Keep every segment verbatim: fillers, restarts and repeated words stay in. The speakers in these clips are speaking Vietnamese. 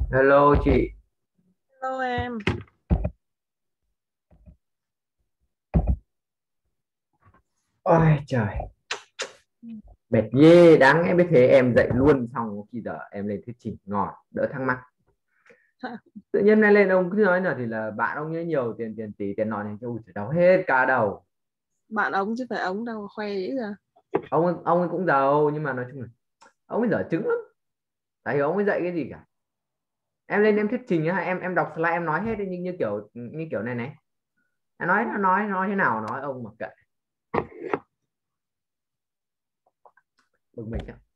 Hello chị. Hello em. Ôi trời, Ừ. mệt ghê, đáng em biết thế em dậy luôn xong khi giờ em lên thuyết trình ngon, đỡ thắc mắc. Tự nhiên nay lên ông cứ nói là thì là bạn ông nhớ nhiều tiền tiền tỷ tiền nọ này, ui trời đau hết cả đầu. Bạn ống chứ phải ống đâu khoe dữ ra. Ông ấy, ông ấy cũng giàu nhưng mà nói chung là ông ấy dở trứng lắm. Tại vì ông ấy dạy cái gì cả. Em lên em thuyết trình á, em em đọc slide em nói hết đi, nhưng như kiểu như kiểu này này. Em nói nó nói nói thế nào nói ông mặc kệ. Bực mình ạ.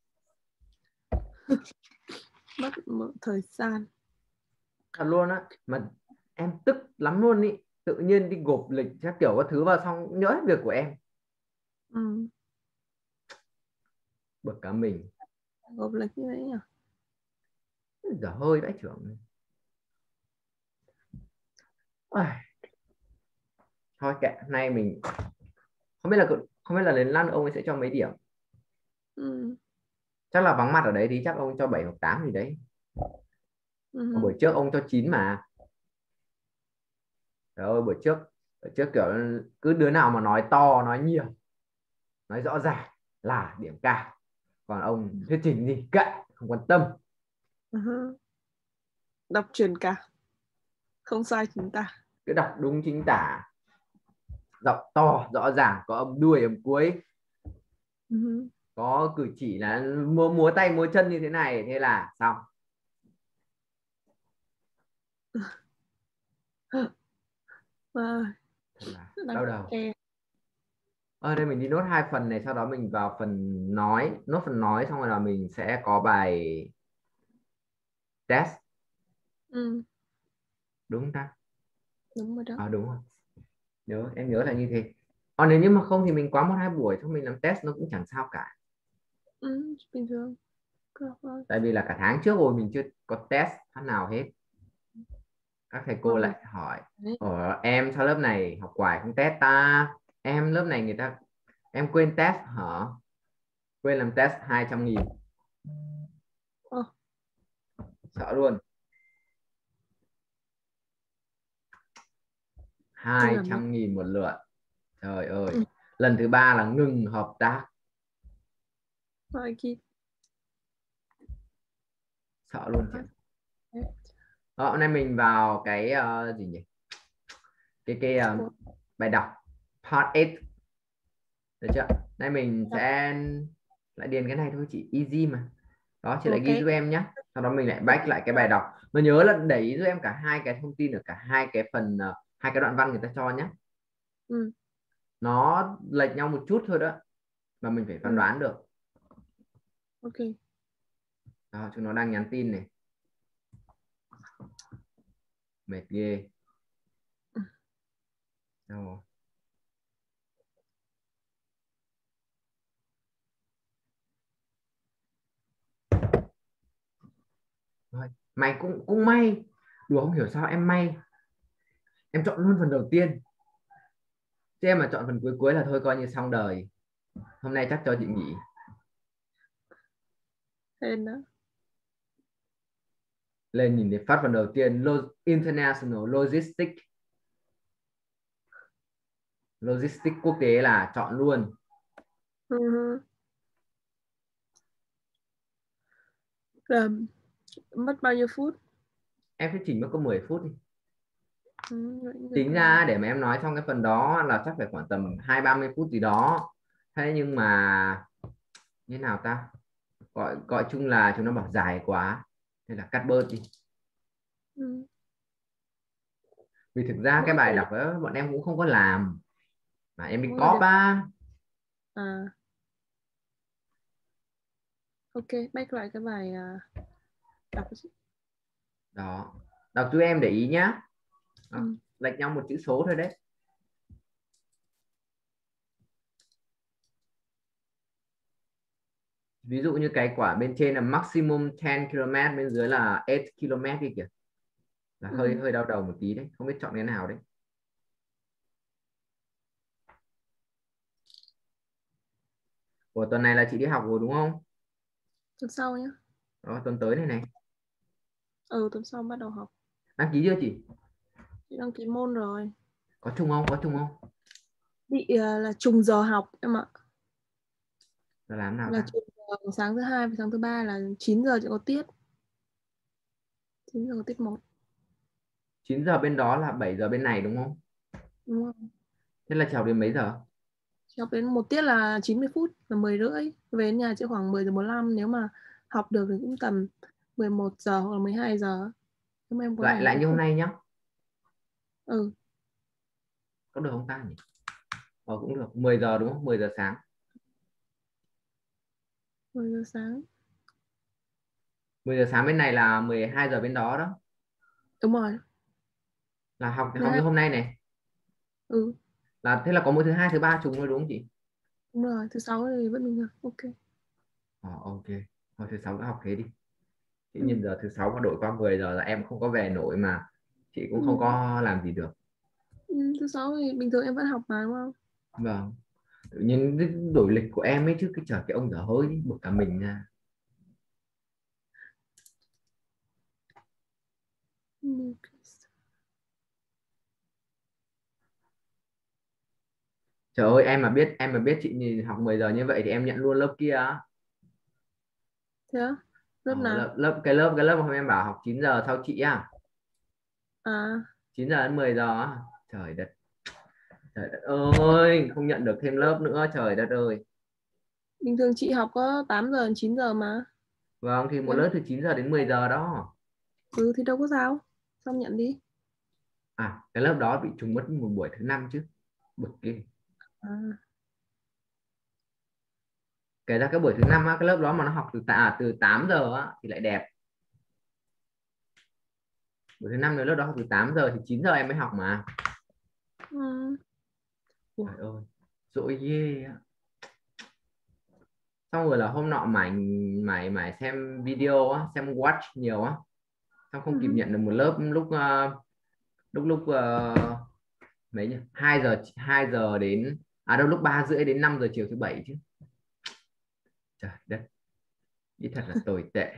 Mất một thời gian. Thật luôn á, mà em tức lắm luôn ý. Tự nhiên đi gộp lịch các kiểu các thứ vào xong nhớ hết việc của em. Ừ. Bực cả mình. Gộp lịch như thế nhỉ. Dở hơi vãi trưởng. Ôi, thôi kệ, nay mình không biết là không biết là đến lát nữa ông ấy sẽ cho mấy điểm. Ừ. Chắc là vắng mặt ở đấy thì chắc ông cho bảy hoặc tám gì đấy. Còn Ừ. buổi trước ông cho chín mà. Trời ơi, buổi trước buổi trước kiểu cứ đứa nào mà nói to nói nhiều nói rõ ràng là điểm cao, còn ông thuyết trình gì kệ, không quan tâm. Ừ. Đọc truyền cả. Không sai chúng ta. Cứ đọc đúng chính tả, giọng to rõ ràng, có âm đuôi âm cuối, Ừ. có cử chỉ là múa múa tay múa chân như thế này, thế là xong. À, Thật là đang đau đầu. e. Ở đây mình đi nốt hai phần này, sau đó mình vào phần nói, nốt phần nói xong rồi là mình sẽ có bài test. Ừ. Đúng không ta? Đúng rồi đó. À đúng rồi, nhớ em nhớ là như thế. Còn nếu như mà không thì mình quá một hai buổi xong mình làm test nó cũng chẳng sao cả. Ừ. Bình thường. Được rồi. Tại vì là cả tháng trước rồi mình chưa có test phát nào hết. Các thầy cô Mà mình lại hỏi đấy. ở em sao lớp này học hoài không test ta, em lớp này người ta em quên test hả, quên làm test hai trăm nghìn. Ờ, Sợ luôn. tôi hai làm mất. trăm nghìn một lượt, trời ơi. Ừ. Lần thứ ba là ngừng hợp tác. Rồi kia. Sợ luôn chị. Hết. Hết. Đó, hôm nay mình vào cái ờ, gì nhỉ, cái cái ờ, Ủa, bài đọc part tám, được chưa. Nay mình đọc. sẽ lại điền cái này thôi chị, easy mà. Đó, chị lại Ok. ghi giúp em nhé, sau đó mình lại Ok. back lại cái bài đọc. Mà nhớ là để ý giúp em cả hai cái thông tin ở cả hai cái phần ờ, hai cái đoạn văn người ta cho nhé. Ừ. Nó lệch nhau một chút thôi đó, mà mình phải phán Ừ. đoán được. Ok. Đó, chúng nó đang nhắn tin này, mệt ghê. Đâu rồi. Mày cũng cũng may, đùa không hiểu sao em may, em chọn luôn phần đầu tiên, chứ em mà chọn phần cuối cuối là thôi coi như xong đời. Hôm nay chắc cho chị nghỉ. Hên đó. Lên nhìn thấy phát phần đầu tiên Lo International Logistics, Logistics quốc tế là chọn luôn. Ừ. Rồi, mất bao nhiêu phút? Em thuyết trình mất có mười phút đi. Ừ, vậy được Tính rồi. ra để mà em nói xong cái phần đó là chắc phải khoảng tầm hai ba mươi phút gì đó. Thế nhưng mà như nào ta, gọi gọi chung là chúng nó bảo dài quá, nên là cắt bớt đi. Ừ. Vì thực ra cái Mỗi bài người đọc đó bọn em cũng không có làm, mà em đi mỗi người cóp đều á. à ok, back lại cái bài à, đọc cái gì? Đó, đọc chú em để ý nhá. Đó, Ừ. lệch nhau một chữ số thôi đấy. Ví dụ như cái quả bên trên là maximum ten ki lô mét, bên dưới là eight ki lô mét đi kìa, là hơi Ừ. hơi đau đầu một tí đấy, không biết chọn cái nào đấy. Của tuần này là chị đi học rồi đúng không? Tuần sau nhá. Đó, tuần tới này này. Ừ, tuần sau bắt đầu học. Đăng ký chưa chị? Chị đăng ký môn rồi. Có chung không? Có chung không? Bị uh, là trùng giờ học em ạ. Giờ làm nào Là ta? trùng giờ sáng thứ hai và sáng thứ ba là chín giờ chị có tiết. chín giờ có tiết một. chín giờ bên đó là bảy giờ bên này đúng không? Đúng không? Thế là trèo đến mấy giờ? Chị học đến một tiết là chín mươi phút là mười rưỡi. Về đến nhà chị khoảng mười giờ bốn mươi lăm. Nếu mà học được thì cũng tầm mười một giờ hoặc là mười hai giờ. Nếu mà em có Lại rảnh lại thì như hôm không. nay nhá. Ừ. Có được không ta nhỉ? Ờ cũng được. mười giờ đúng không? mười giờ sáng. mười giờ sáng. mười giờ sáng bên này là mười hai giờ bên đó đó. Đúng rồi. Là học học như mười hai. hôm nay này. Ừ. Là thế là có mỗi thứ hai thứ ba trùng thôi đúng không chị? Đúng rồi. Thứ sáu thì vẫn bình thường. Ok. Ờ ok. Thôi thứ sáu đã học thế đi. Chị Ừ. nhìn giờ thứ sáu mà đổi qua mười giờ là em không có về nổi mà chị cũng không Ừ. có làm gì được. Ừ. Thứ sáu thì bình thường em vẫn học mà đúng không? Vâng. Tự nhiên đổi lịch của em ấy chứ cái trời cái ông dở hơi đi, bực cả mình ra. Ừ. Trời ơi em mà biết em mà biết chị nhìn học mười giờ như vậy thì em nhận luôn lớp kia á. Thế á? Lớp Ờ, nào? lớp lớp cái lớp cái lớp mà em bảo học chín giờ sau chị á, À, chín giờ đến mười giờ á. Trời đất, trời đất ơi không nhận được thêm lớp nữa, trời đất ơi. bình thường chị học có tám giờ đến chín giờ mà. Vâng thì một Em lớp từ chín giờ đến mười giờ đó. ừ thì đâu có sao. Xong nhận đi. À cái lớp đó bị trùng mất một buổi thứ năm chứ, bực ghê. À, Kể ra cái buổi thứ năm á, cái lớp đó mà nó học từ tạ à, từ tám giờ á thì lại đẹp. Buổi thứ năm nếu lớp đó học từ tám giờ thì chín giờ em mới học mà. ừ. Ủa, Trời ơi dỗi ghê á. Xong rồi là hôm nọ mải mải mải xem video á, xem watch nhiều á, xong không kịp ừ. nhận được một lớp lúc uh, lúc lúc uh, mấy nhỉ, hai giờ hai giờ đến à đâu lúc ba rưỡi đến năm giờ chiều thứ bảy chứ. Trời đất, nghĩ thật là tồi tệ.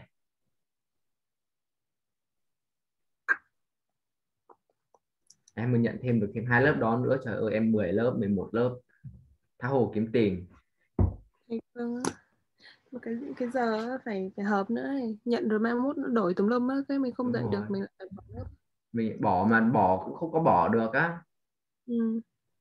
Em mới nhận thêm được thêm hai lớp đó nữa, trời ơi em mười lớp mười một lớp tha hồ kiếm tiền. Thì, ừ. Mà cái cái giờ á, phải phải hợp nữa ấy. Nhận rồi mai mốt nó đổi tùm lum á, cái mình không Đúng dạy rồi, được mình lại phải bỏ lớp. mình bỏ mà bỏ cũng không có bỏ được á. Ừ.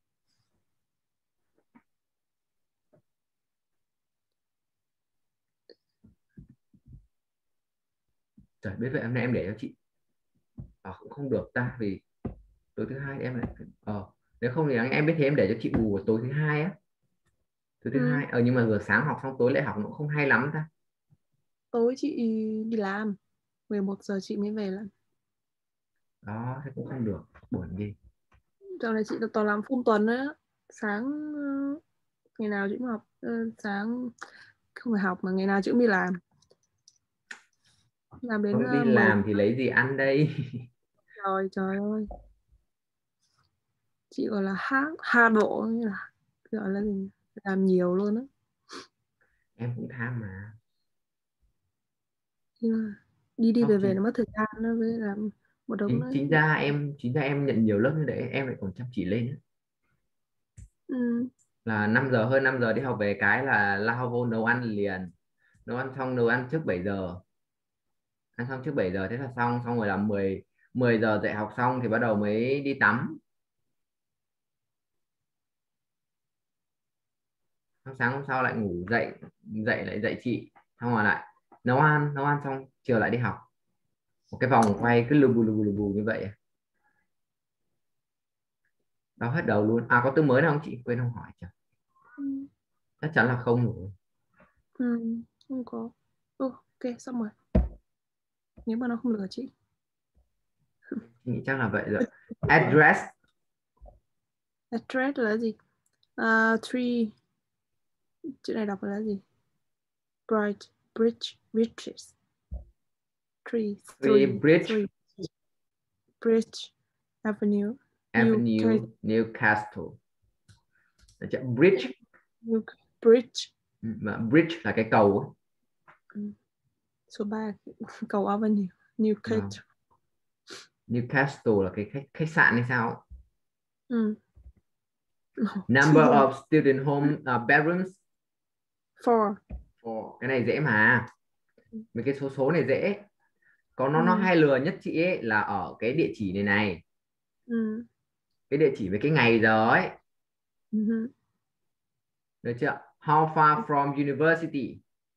Trời biết vậy hôm nay em để cho chị à, cũng không được ta, vì tối thứ hai em lại ờ nếu không thì em biết thế em để cho chị bù vào tối thứ hai á. Tối thứ Ừ. hai ờ nhưng mà giờ sáng học xong tối lại học nó cũng không hay lắm ta. Tối chị đi làm, mười một giờ chị mới về làm. Đó thế cũng không được, buồn ghê. Giờ này chị được toàn làm full tuần đấy á. Sáng ờ, ngày nào chị cũng học. Ờ, sáng không phải học mà ngày nào chị cũng đi làm. Làm đến Không đi uh, mười làm thì lấy gì ăn đây. rồi, trời ơi. Chị gọi là há ha độ, như là gọi là gì? Làm nhiều luôn á. Em cũng tham mà. Nhưng mà đi đi Không về về chính, nó mất thời gian nó với làm một đống chính nữa. chính ra em chính ra em nhận nhiều lớp như đấy em lại còn chăm chỉ lên á. Ừ. Là năm giờ hơn năm giờ đi học về cái là lao vô nấu ăn liền, nấu ăn xong nấu ăn trước bảy giờ, ăn xong trước bảy giờ thế là xong, xong rồi là mười mười giờ dạy học xong thì bắt đầu mới đi tắm. Xong sáng hôm sau lại ngủ dậy, dậy lại dạy chị, xong rồi lại nấu ăn nấu ăn xong chiều lại đi học, một cái vòng quay cứ lù bù lù bù lù bù như vậy. Đau hết đầu luôn. À có từ mới nào không chị, quên không hỏi chưa, Ừ. chắc chắn là không rồi. Ừ. Không có. Ừ, ok xong rồi. Nếu mà nó không lừa chị. Chị nghĩ chắc là vậy rồi. Address. Address là gì? Uh, three. Chữ này đọc là gì? Bright Bridge Riches. Three, Three three, Bridge three. Bridge Avenue. New Avenue Newcastle. Được chưa? Bridge. New Bridge. Mà bridge là cái cầu ấy. Ừ. Số ba cầu Avenue. Newcastle. Newcastle là cái khách khách sạn hay sao? Ừ. Number of student home uh, bedrooms. Four. Four. Cái này dễ mà. Mấy cái số số này dễ. Còn nó Ừ. nó hay lừa nhất chị ấy là ở cái địa chỉ này này. Ừ. Cái địa chỉ với cái ngày giờ ấy. Ừ. Được chưa? How far from university?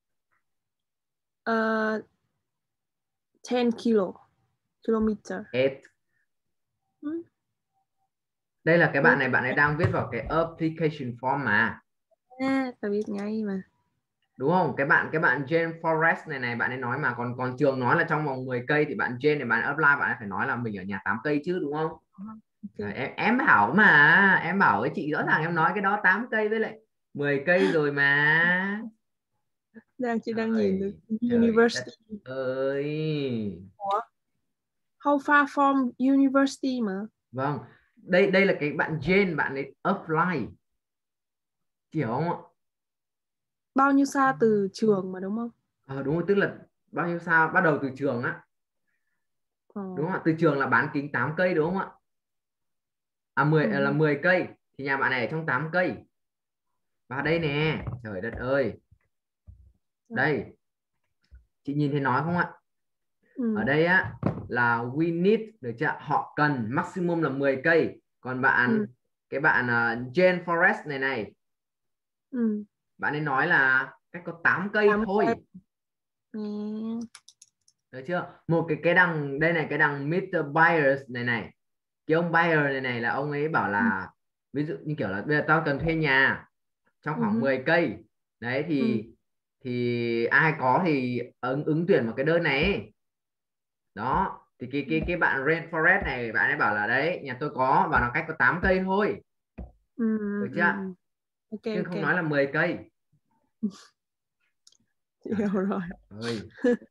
Uh, ten kilo. Kilometer. Eight. Ừ. Đây là cái bạn này, bạn ấy đang viết vào cái application form mà. À, tao biết ngay mà. Đúng không? Cái bạn cái bạn Jane Forrest này này, bạn ấy nói mà, còn còn trường nói là trong vòng mười cây thì bạn Jane này bạn apply bạn ấy phải nói là mình ở nhà tám cây chứ, đúng không? Okay. Rồi, em em bảo mà, em bảo với chị rõ ràng em nói cái đó tám cây với lại mười cây rồi mà. Đang chị đang Trời, nhìn được trời university. đất ơi. Ủa? How far from university mà. Vâng, đây đây là cái bạn Jane, bạn ấy apply, hiểu không ạ? Bao nhiêu xa từ trường mà đúng không? Ờ, đúng rồi, tức là bao nhiêu sao bắt đầu từ trường á. Ờ. Đúng không ạ? Từ trường là bán kính tám cây đúng không ạ? À mười Ừ. là mười cây thì nhà bạn này ở trong tám cây. Và đây nè, trời đất ơi. Đây, chị nhìn thấy nói không ạ? Ừ. Ở đây á là we need, được chưa? Họ cần maximum là mười cây. Còn bạn Ừ. cái bạn uh, Jane Forrest này này, Ừ. bạn ấy nói là cách có tám cây tám thôi. cây. Ừ. Được chưa? Một cái cái đằng đây này, cái đằng mít tơ Byers này này. Cái ông Byers này này là ông ấy bảo là ví dụ như kiểu là bây giờ tao cần thuê nhà trong khoảng Ừ. mười cây. Đấy thì Ừ. thì ai có thì ứng ứng tuyển một cái đơn này. Đó, thì cái cái cái bạn Rainforest này bạn ấy bảo là đấy, nhà tôi có và nó cách có tám cây thôi. Ừ. Được Ừ. chưa? Ok, Chứ ok. không nói là mười cây. Chị hiểu rồi. Ơi.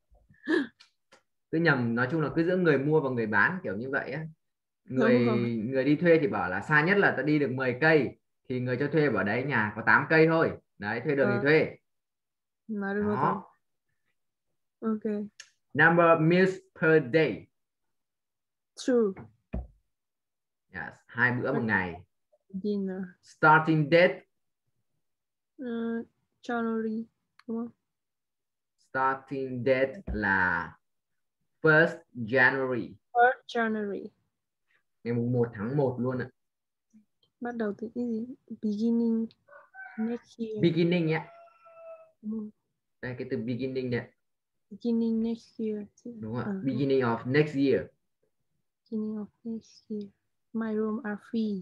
Cứ nhầm, nói chung là cứ giữa người mua và người bán kiểu như vậy á. Người Đúng rồi. người đi thuê thì bảo là xa nhất là ta đi được mười cây, thì người cho thuê bảo đấy nhà có tám cây thôi. Đấy, thuê được thì Ờ, thuê. nói được rồi. Đó. Ok. Number of meals per day. True. Yes, hai bữa một ngày. Dinner. Starting date. Uh, January. Đúng không? Starting date là first January. First January. Ngày mùng một tháng một luôn ạ. Bắt đầu từ cái gì? Beginning next year. Beginning nhé. Đúng. Đây cái từ beginning này. Beginning next year. Đúng ạ. Uh, Beginning of next year. Beginning of next year. My room are free.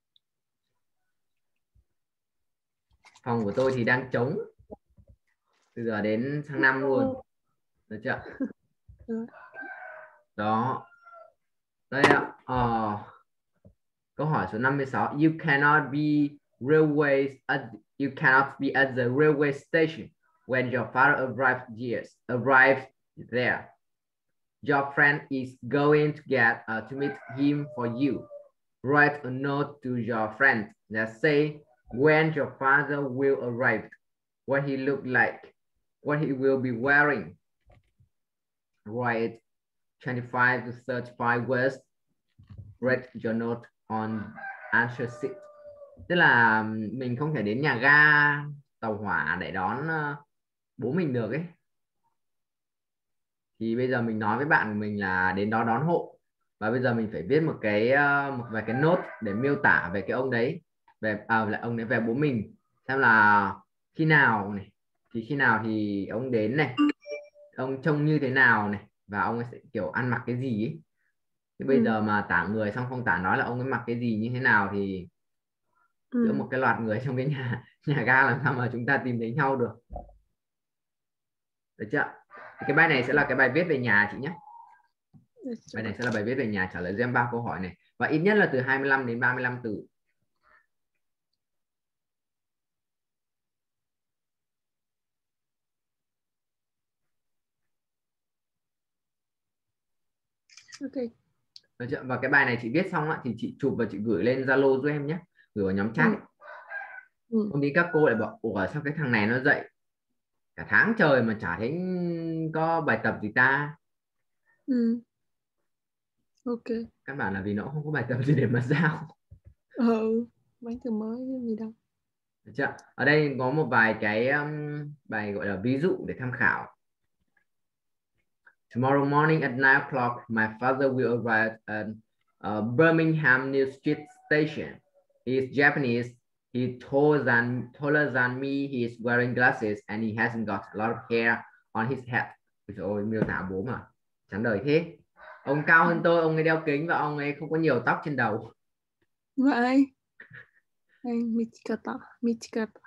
Phòng của tôi thì đang trống từ giờ đến sang năm luôn. Được chưa? Ừ. Đó. Đây ạ. Ờ, câu hỏi số năm mươi sáu. You cannot be railways at, you cannot be at the railway station when your father arrived years arrived there. Your friend is going to get uh, to meet him for you. Write a note to your friend that say when your father will arrive, what he look like, what he will be wearing. Write twenty-five to thirty-five words. Write your note on answer sheet. Tức là mình không thể đến nhà ga tàu hỏa để đón uh, bố mình được ấy. Thì bây giờ mình nói với bạn của mình là đến đó đón hộ. Và bây giờ mình phải viết một cái uh, một vài cái note để miêu tả về cái ông đấy, về à, là ông đấy, về bố mình, xem là khi nào này, thì khi nào thì ông đến này, ông trông như thế nào này, và ông ấy sẽ kiểu ăn mặc cái gì ấy. Thì bây Ừ. giờ mà tả người xong không tả nói là ông ấy mặc cái gì như thế nào thì Ừ. giữa một cái loạt người trong cái nhà nhà ga làm sao mà chúng ta tìm thấy nhau được. Được chưa? Thì cái bài này sẽ là cái bài viết về nhà chị nhé. Bài này sẽ là bài viết về nhà, trả lời cho em ba câu hỏi này và ít nhất là từ hai mươi lăm đến ba mươi lăm từ. Ok. Được chưa? Và cái bài này chị viết xong á, thì chị chụp và chị gửi lên Zalo giúp em nhé, gửi vào nhóm chat ấy. Ừ. Không đi các cô lại bảo ủa sao cái thằng này nó dậy cả tháng trời mà chả thấy có bài tập gì ta. Ừ. Ok. Căn bản là vì nó không có bài tập gì để mà giao. Ừ. Bánh từ mới cái gì đâu. Được chưa? Ở đây có một vài cái um, bài gọi là ví dụ để tham khảo. Tomorrow morning at nine o'clock, my father will arrive at uh, Birmingham New Street Station. He is Japanese. He taller than taller than me. He is wearing glasses and he hasn't got a lot of hair on his head. Ôi, miêu tả bố mà chán đời thế. Ông cao hơn tôi, ông ấy đeo kính và ông ấy không có nhiều tóc trên đầu. Vậy. Anh Michikata. Michikata.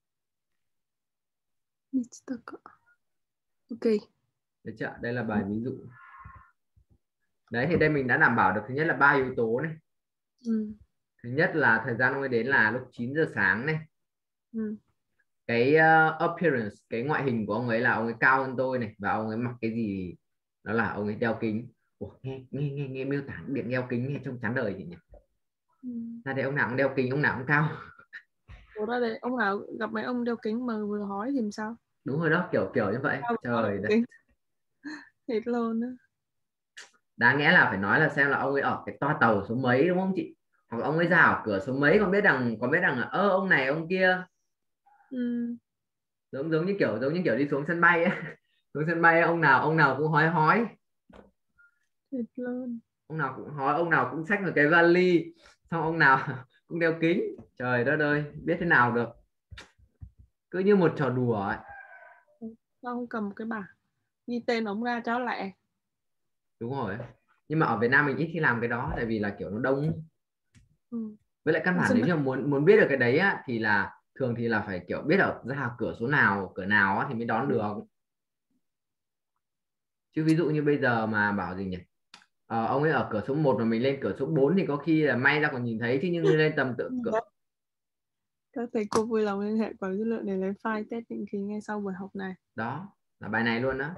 Michitaka. Ok. Được chưa? Đây là bài ví dụ. Đấy thì đây mình đã đảm bảo được thứ nhất là ba yếu tố này. Ừ. Thứ nhất là thời gian ông ấy đến là lúc chín giờ sáng này. Ừ. Cái uh, appearance, cái ngoại hình của ông ấy là ông ấy cao hơn tôi này, và ông ấy mặc cái gì đó là ông ấy đeo kính. Ủa, nghe nghe nghe nghe miêu tả điện đeo kính nghe trông chán đời gì nhỉ? Ừ. Ra đây ông nào cũng đeo kính, ông nào cũng cao. Ủa ra đây ông nào gặp mấy ông đeo kính mà vừa hỏi thì sao? Đúng rồi đó, kiểu kiểu như vậy. Sao mà Trời đeo đất. kính? Thiệt luôn á. Đáng nghĩa là phải nói là xem là ông ấy ở cái toa tàu số mấy đúng không chị? Hoặc ông ấy ra ở cửa số mấy, còn biết rằng còn biết rằng là ơ ông này ông kia. Ừ. Giống giống như kiểu giống như kiểu đi xuống sân bay ấy. Xuống sân bay ông nào ông nào cũng hói hói. Thiệt luôn. Ông nào cũng hói, ông nào cũng xách một cái vali, xong ông nào cũng đeo kính. Trời đất ơi, biết thế nào được. Cứ như một trò đùa ấy. Sao không cầm một cái bảng ghi tên ông ra cho lẹ? Đúng rồi. Nhưng mà ở Việt Nam mình ít khi làm cái đó, tại vì là kiểu nó đông. Ừ. Với lại căn Ở bản sân nếu bay. như muốn muốn biết được cái đấy á, thì là thường thì là phải kiểu biết ở ra cửa số nào cửa nào á, thì mới đón được. Chứ ví dụ như bây giờ mà bảo gì nhỉ, ờ, ông ấy ở cửa số một mà mình lên cửa số bốn thì có khi là may ra còn nhìn thấy, chứ nhưng lên tầm tự cửa. Các thầy cô vui lòng liên hệ quản lý dữ liệu để lấy file test định kỳ ngay sau buổi học này. Đó là bài này luôn đó.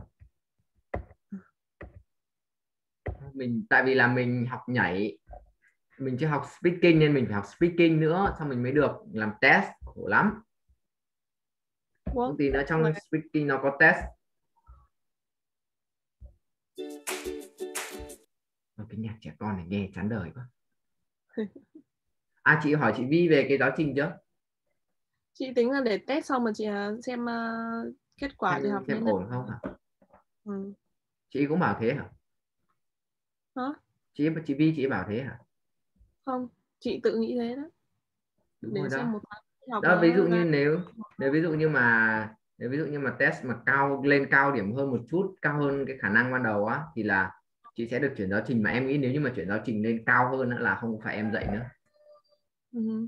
Mình tại vì là mình học nhảy, mình chưa học speaking nên mình phải học speaking nữa, xong mình mới được làm test, khổ lắm. Thông tin ở trong speaking nó có test. Cái nhạc trẻ con này nghe chán đời quá. À chị hỏi chị Vi về cái giáo trình chưa? Chị tính là để test xong mà chị xem uh, kết quả Xem chị học như xem nào. ổn không hả? Ừ. Chị cũng bảo thế hả? Hả? Chị chị Vi chị bảo thế hả? Không, chị tự nghĩ thế đó. Đúng Để rồi đó. xem một tháng học Đó ví dụ nó như ra. nếu nếu ví dụ như mà nếu ví dụ như mà test mà cao lên cao điểm hơn một chút, cao hơn cái khả năng ban đầu á, thì là chị sẽ được chuyển giáo trình. Mà em nghĩ nếu như mà chuyển giáo trình lên cao hơn á, là không phải em dạy nữa. Ừ.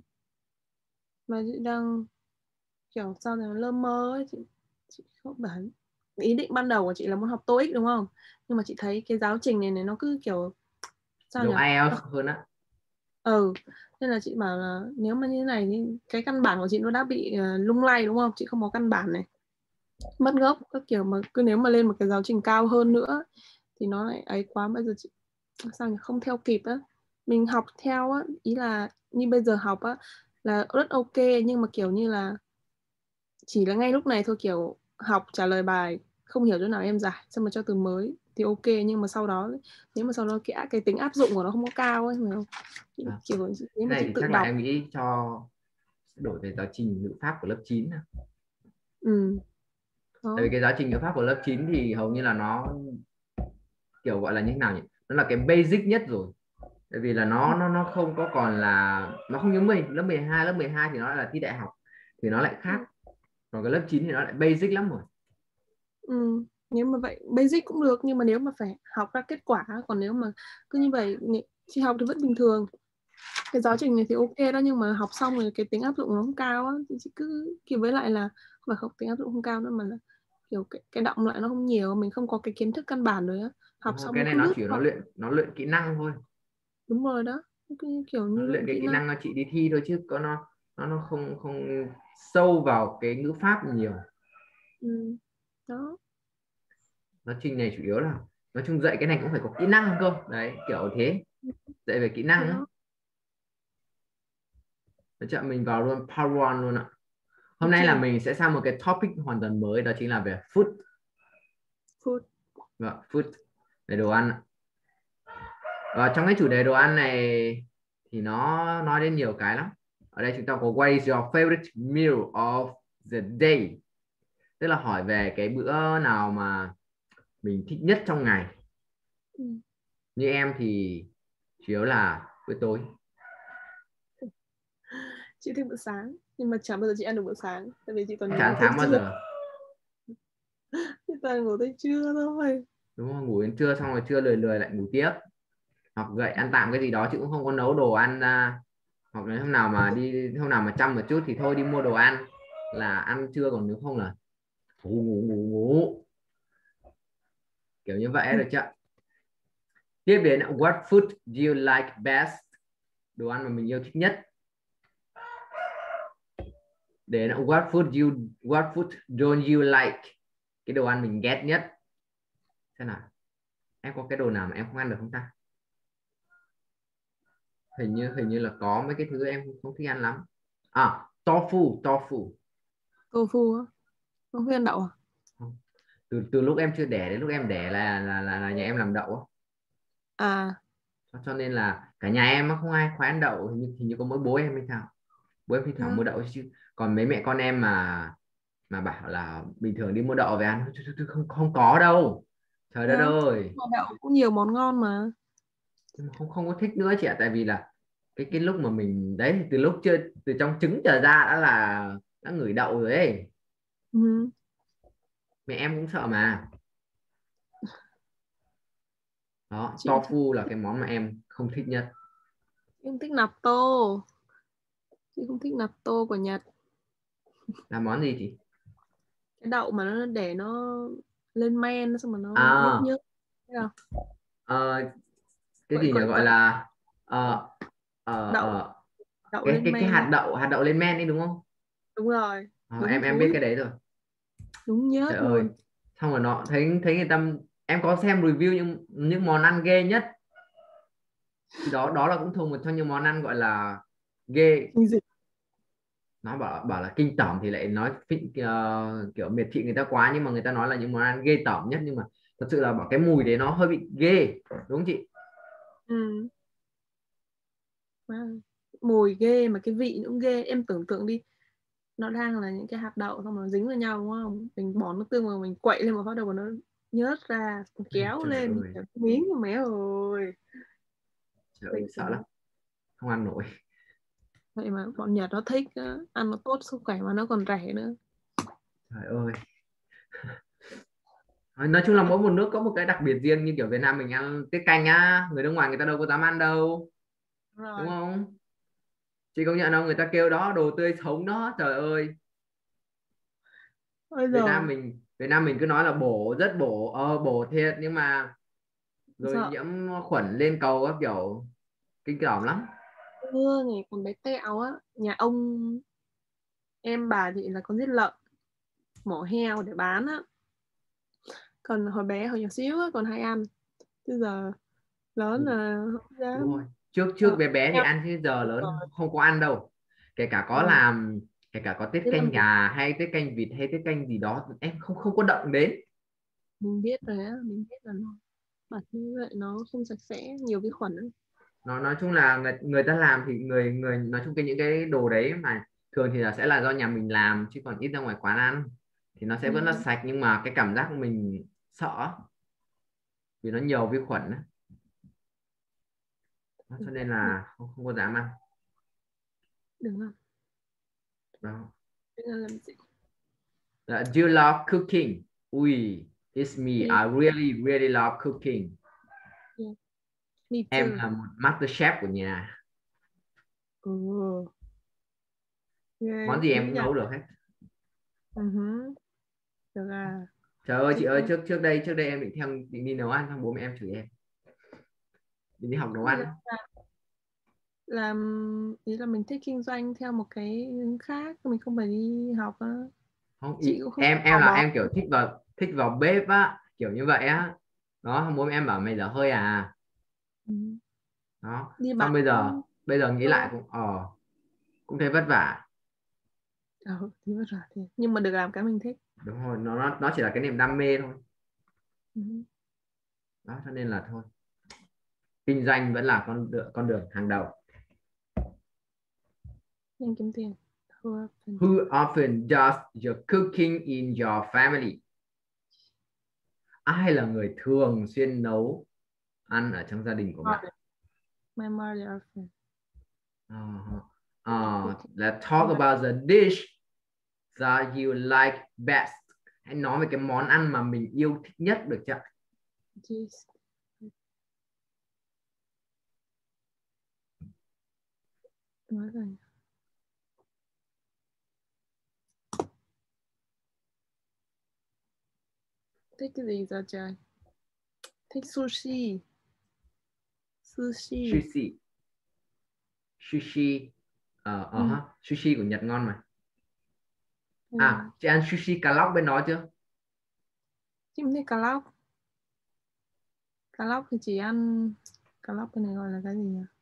Mà chị đang kiểu sao này lơ mơ ấy, chị, chị không bản ý định ban đầu của chị là muốn học TOEIC đúng không, nhưng mà chị thấy cái giáo trình này này nó cứ kiểu sao nhỉ. Giống ai eo hơn á. Ừ, nên là chị bảo là nếu mà như thế này thì cái căn bản của chị nó đã bị uh, lung lay đúng không, chị không có căn bản này, mất gốc các kiểu, mà cứ nếu mà lên một cái giáo trình cao hơn nữa thì nó lại ấy quá. Bây giờ chị sao nhỉ, không theo kịp á. Mình học theo á, ý là như bây giờ học á là rất ok, nhưng mà kiểu như là chỉ là ngay lúc này thôi, kiểu học trả lời bài không hiểu chỗ nào em giải xong mà cho từ mới thì ok, nhưng mà sau đó nếu mà sau đó cái cái tính áp dụng của nó không có cao ấy, hiểu không? À, Kiểu nếu cái mà này chị thì tự chắc là đọc. em nghĩ cho đổi về giáo trình ngữ pháp của lớp chín. Ừ. Tại vì Đó. cái giáo trình ngữ pháp của lớp chín thì hầu như là nó kiểu gọi là như thế nào nhỉ, nó là cái basic nhất rồi. Tại vì là nó nó nó không có còn là, nó không như mình lớp mười hai lớp mười hai thì nó là thi đại học thì nó lại khác. Còn cái lớp chín thì nó lại basic lắm rồi. Ừ. Nếu mà vậy basic cũng được, nhưng mà nếu mà phải học ra kết quả, còn nếu mà cứ như vậy chị học thì vẫn bình thường. Cái giáo trình này thì ok đó, nhưng mà học xong rồi cái tính áp dụng nó không cao á, thì chị cứ kiểu, với lại là không phải không tính áp dụng không cao nữa, mà là kiểu cái, cái động lại nó không nhiều, mình không có cái kiến thức căn bản rồi á, học Đúng rồi, xong cái nó này cứ nó lướt chỉ nó qua. luyện nó luyện kỹ năng thôi. Đúng rồi đó, cứ kiểu Nó như luyện luyện cái kỹ kỹ năng. năng nó chỉ đi thi thôi, chứ có nó nó nó không không sâu vào cái ngữ pháp nhiều. Ừ. Đó. Giáo trình này chủ yếu là nói chung dạy cái này cũng phải có kỹ năng cơ đấy, kiểu thế. Dạy về kỹ năng ấy. Đó. Để cho mình vào luôn part one luôn ạ. Hôm nay là Ok. mình sẽ sang một cái topic hoàn toàn mới, đó chính là về food. Food. Vâng, food. Về đồ ăn. Và trong cái chủ đề đồ ăn này thì nó nói đến nhiều cái lắm. Ở đây chúng ta có what is your favorite meal of the day, tức là hỏi về cái bữa nào mà mình thích nhất trong ngày. Ừ. Như em thì chủ yếu là bữa tối. Chị thích bữa sáng, nhưng mà chẳng bao giờ chị ăn được bữa sáng, tại vì chị toàn Chán ngủ tới sáng bao trưa. giờ. Chị toàn ngủ tới trưa thôi. Đúng không? Ngủ đến trưa xong rồi trưa lười lười lại ngủ tiếp, hoặc dậy ăn tạm cái gì đó chứ cũng không có nấu đồ ăn ra. Hoặc là hôm nào mà đi hôm nào mà chăm một chút thì thôi đi mua đồ ăn là ăn trưa, còn nếu không là ngủ ngủ ngủ ngủ kiểu như vậy rồi chứ. Tiếp đến what food do you like best, đồ ăn mà mình yêu thích nhất. Đến what food you what food don't you like, cái đồ ăn mình ghét nhất. Xem nào, em có cái đồ nào mà em không ăn được không ta? Hình như hình như là có mấy cái thứ em không thích ăn lắm. À, tofu tofu. Tofu á? Không biết ăn đậu à? Không. từ từ lúc em chưa đẻ đến lúc em đẻ là là là, là nhà em làm đậu á. À. cho, cho nên là cả nhà em không ai khoái ăn đậu, hình như, hình như có mỗi bố em hay sao. Bố em thi thoảng mua À. đậu chứ còn mấy mẹ con em mà mà bảo là bình thường đi mua đậu về ăn không không có đâu, trời đất À, ơi. mà đậu cũng nhiều món ngon mà. Nhưng mà không không có thích nữa chị ạ, tại vì là cái cái lúc mà mình đấy, từ lúc chưa từ trong trứng trở ra đã là đã ngửi đậu rồi ấy. Ừ. Mẹ em cũng sợ mà. Đó, Chị thì tofu là cái món mà em không thích nhất. em thích natto. Chị không thích natto của Nhật. Là món gì chị? Cái đậu mà nó để nó lên men xong mà nó nhớt À, nhớt. Thấy không? ờ, cái Quậy gì nhỉ, quậy gọi quậy. là ờ, ờ, Đậu ờ, đậu cái lên cái cái men. hạt đậu hạt đậu lên men đi đúng không? Đúng rồi. Ờ, Đúng em em biết thúi. cái đấy rồi. Đúng Trời nhớt ơi, luôn. xong rồi nó thấy thấy người ta, em có xem review những những món ăn ghê nhất thì đó đó là cũng thuộc một trong những món ăn gọi là ghê. Kinh dị. Nó bảo bảo là kinh tởm thì lại nói phị- ờ, kiểu miệt thị người ta quá, nhưng mà người ta nói là những món ăn ghê tởm nhất, nhưng mà thật sự là bảo cái mùi đấy nó hơi bị ghê, đúng không chị? Ừ. Wow. Mùi ghê mà cái vị cũng ghê. Em tưởng tượng đi, nó đang là những cái hạt đậu xong nó dính vào nhau đúng không, mình bỏ nước tương vào mình quậy lên một phát đầu nó nhớt ra, kéo Trời lên ơi, kiểu miếng của mẹ ơi. trời ơi Vậy sợ lắm, không ăn nổi. vậy mà bọn Nhật nó thích á, ăn nó tốt sức khỏe mà nó còn rẻ nữa. Trời ơi, nói chung là mỗi một nước có một cái đặc biệt riêng, như kiểu Việt Nam mình ăn tiết canh á, người nước ngoài người ta đâu có dám ăn đâu, Đúng đúng rồi. không? Chị công nhận không, người ta kêu đó đồ tươi sống đó, trời ơi. Bây Việt giờ Nam mình Việt Nam mình cứ nói là bổ, rất bổ, ờ bổ thiệt, nhưng mà rồi sợ nhiễm khuẩn lên cầu các kiểu, kinh khủng lắm. mưa ngày còn bé tẹo á, nhà ông em bà chị là con giết lợn, mổ heo để bán á, còn hồi bé hồi nhỏ xíu á còn hay ăn, bây giờ lớn là không Đúng rồi, dám. trước trước Sợ bé bé thì heo. ăn chứ giờ Đúng lớn rồi. không có ăn đâu. Kể cả có Ừ. làm, kể cả có tiết Thế là canh mình gà hay tiết canh vịt hay tiết canh gì đó em không không có động đến. mình biết rồi á, mình biết là nó bẩn như vậy, nó không sạch sẽ, nhiều vi khuẩn ấy. Nó nói chung là người, người ta làm thì người người nói chung cái những cái đồ đấy mà thường thì là sẽ là do nhà mình làm, chứ còn ít ra ngoài quán ăn thì nó sẽ vẫn là Ừ. sạch, nhưng mà cái cảm giác của mình sợ vì nó nhiều vi khuẩn á. Đó, cho nên Được, là không, không có dám ăn đừng làm, đó. đừng làm gì. Uh, do you love cooking? Ui, it's me, Yeah, I really really love cooking. yeah. Me Em too. là một master chef của nhà, Ừ. món Yeah, gì em dữ cũng nhỉ. nấu được hết. Uh-huh. Được à. Trời ơi chị Thích ơi, không? trước trước đây trước đây em định theo định đi nấu ăn, xong bố mẹ em chửi em định đi học nấu Bây giờ ăn. là làm, ý là mình thích kinh doanh theo một cái hướng khác, mình không phải đi học á. Không, Chị ý, cũng không em tò em là mò. em kiểu thích vào thích vào bếp á, kiểu như vậy á. Đó, xong bố mẹ em bảo mày dở hơi à. Ừ. Đó, Đi xong bán bây giờ bây giờ nghĩ lại thôi. cũng ờ cũng thấy vất vả. Ừ, thì vất vả thì nhưng mà được làm cái mình thích. Đúng rồi, nó nó nó chỉ là cái niềm đam mê thôi. Ừ. Đó, cho nên là thôi, kinh doanh vẫn là con đường con đường hàng đầu. Nhanh kiếm tiền. Who often, Who often does your cooking in your family? Ai là người thường xuyên nấu ăn ở trong gia đình của bạn? my mother often. Uh, uh, let's talk about the dish that you like best. Hãy nói về cái món ăn mà mình yêu thích nhất được chưa? This. Nói rồi. Thích cái gì giờ trời? Thích sushi. Sushi. Sushi. Sushi. Ờ, uh, uh, Ừ. sushi của Nhật ngon mà. Ừ. À, chị ăn sushi cá lóc bên đó chưa? Chị không thích cá lóc. Cá lóc thì chỉ ăn, cá lóc bên này gọi là cái gì nhỉ?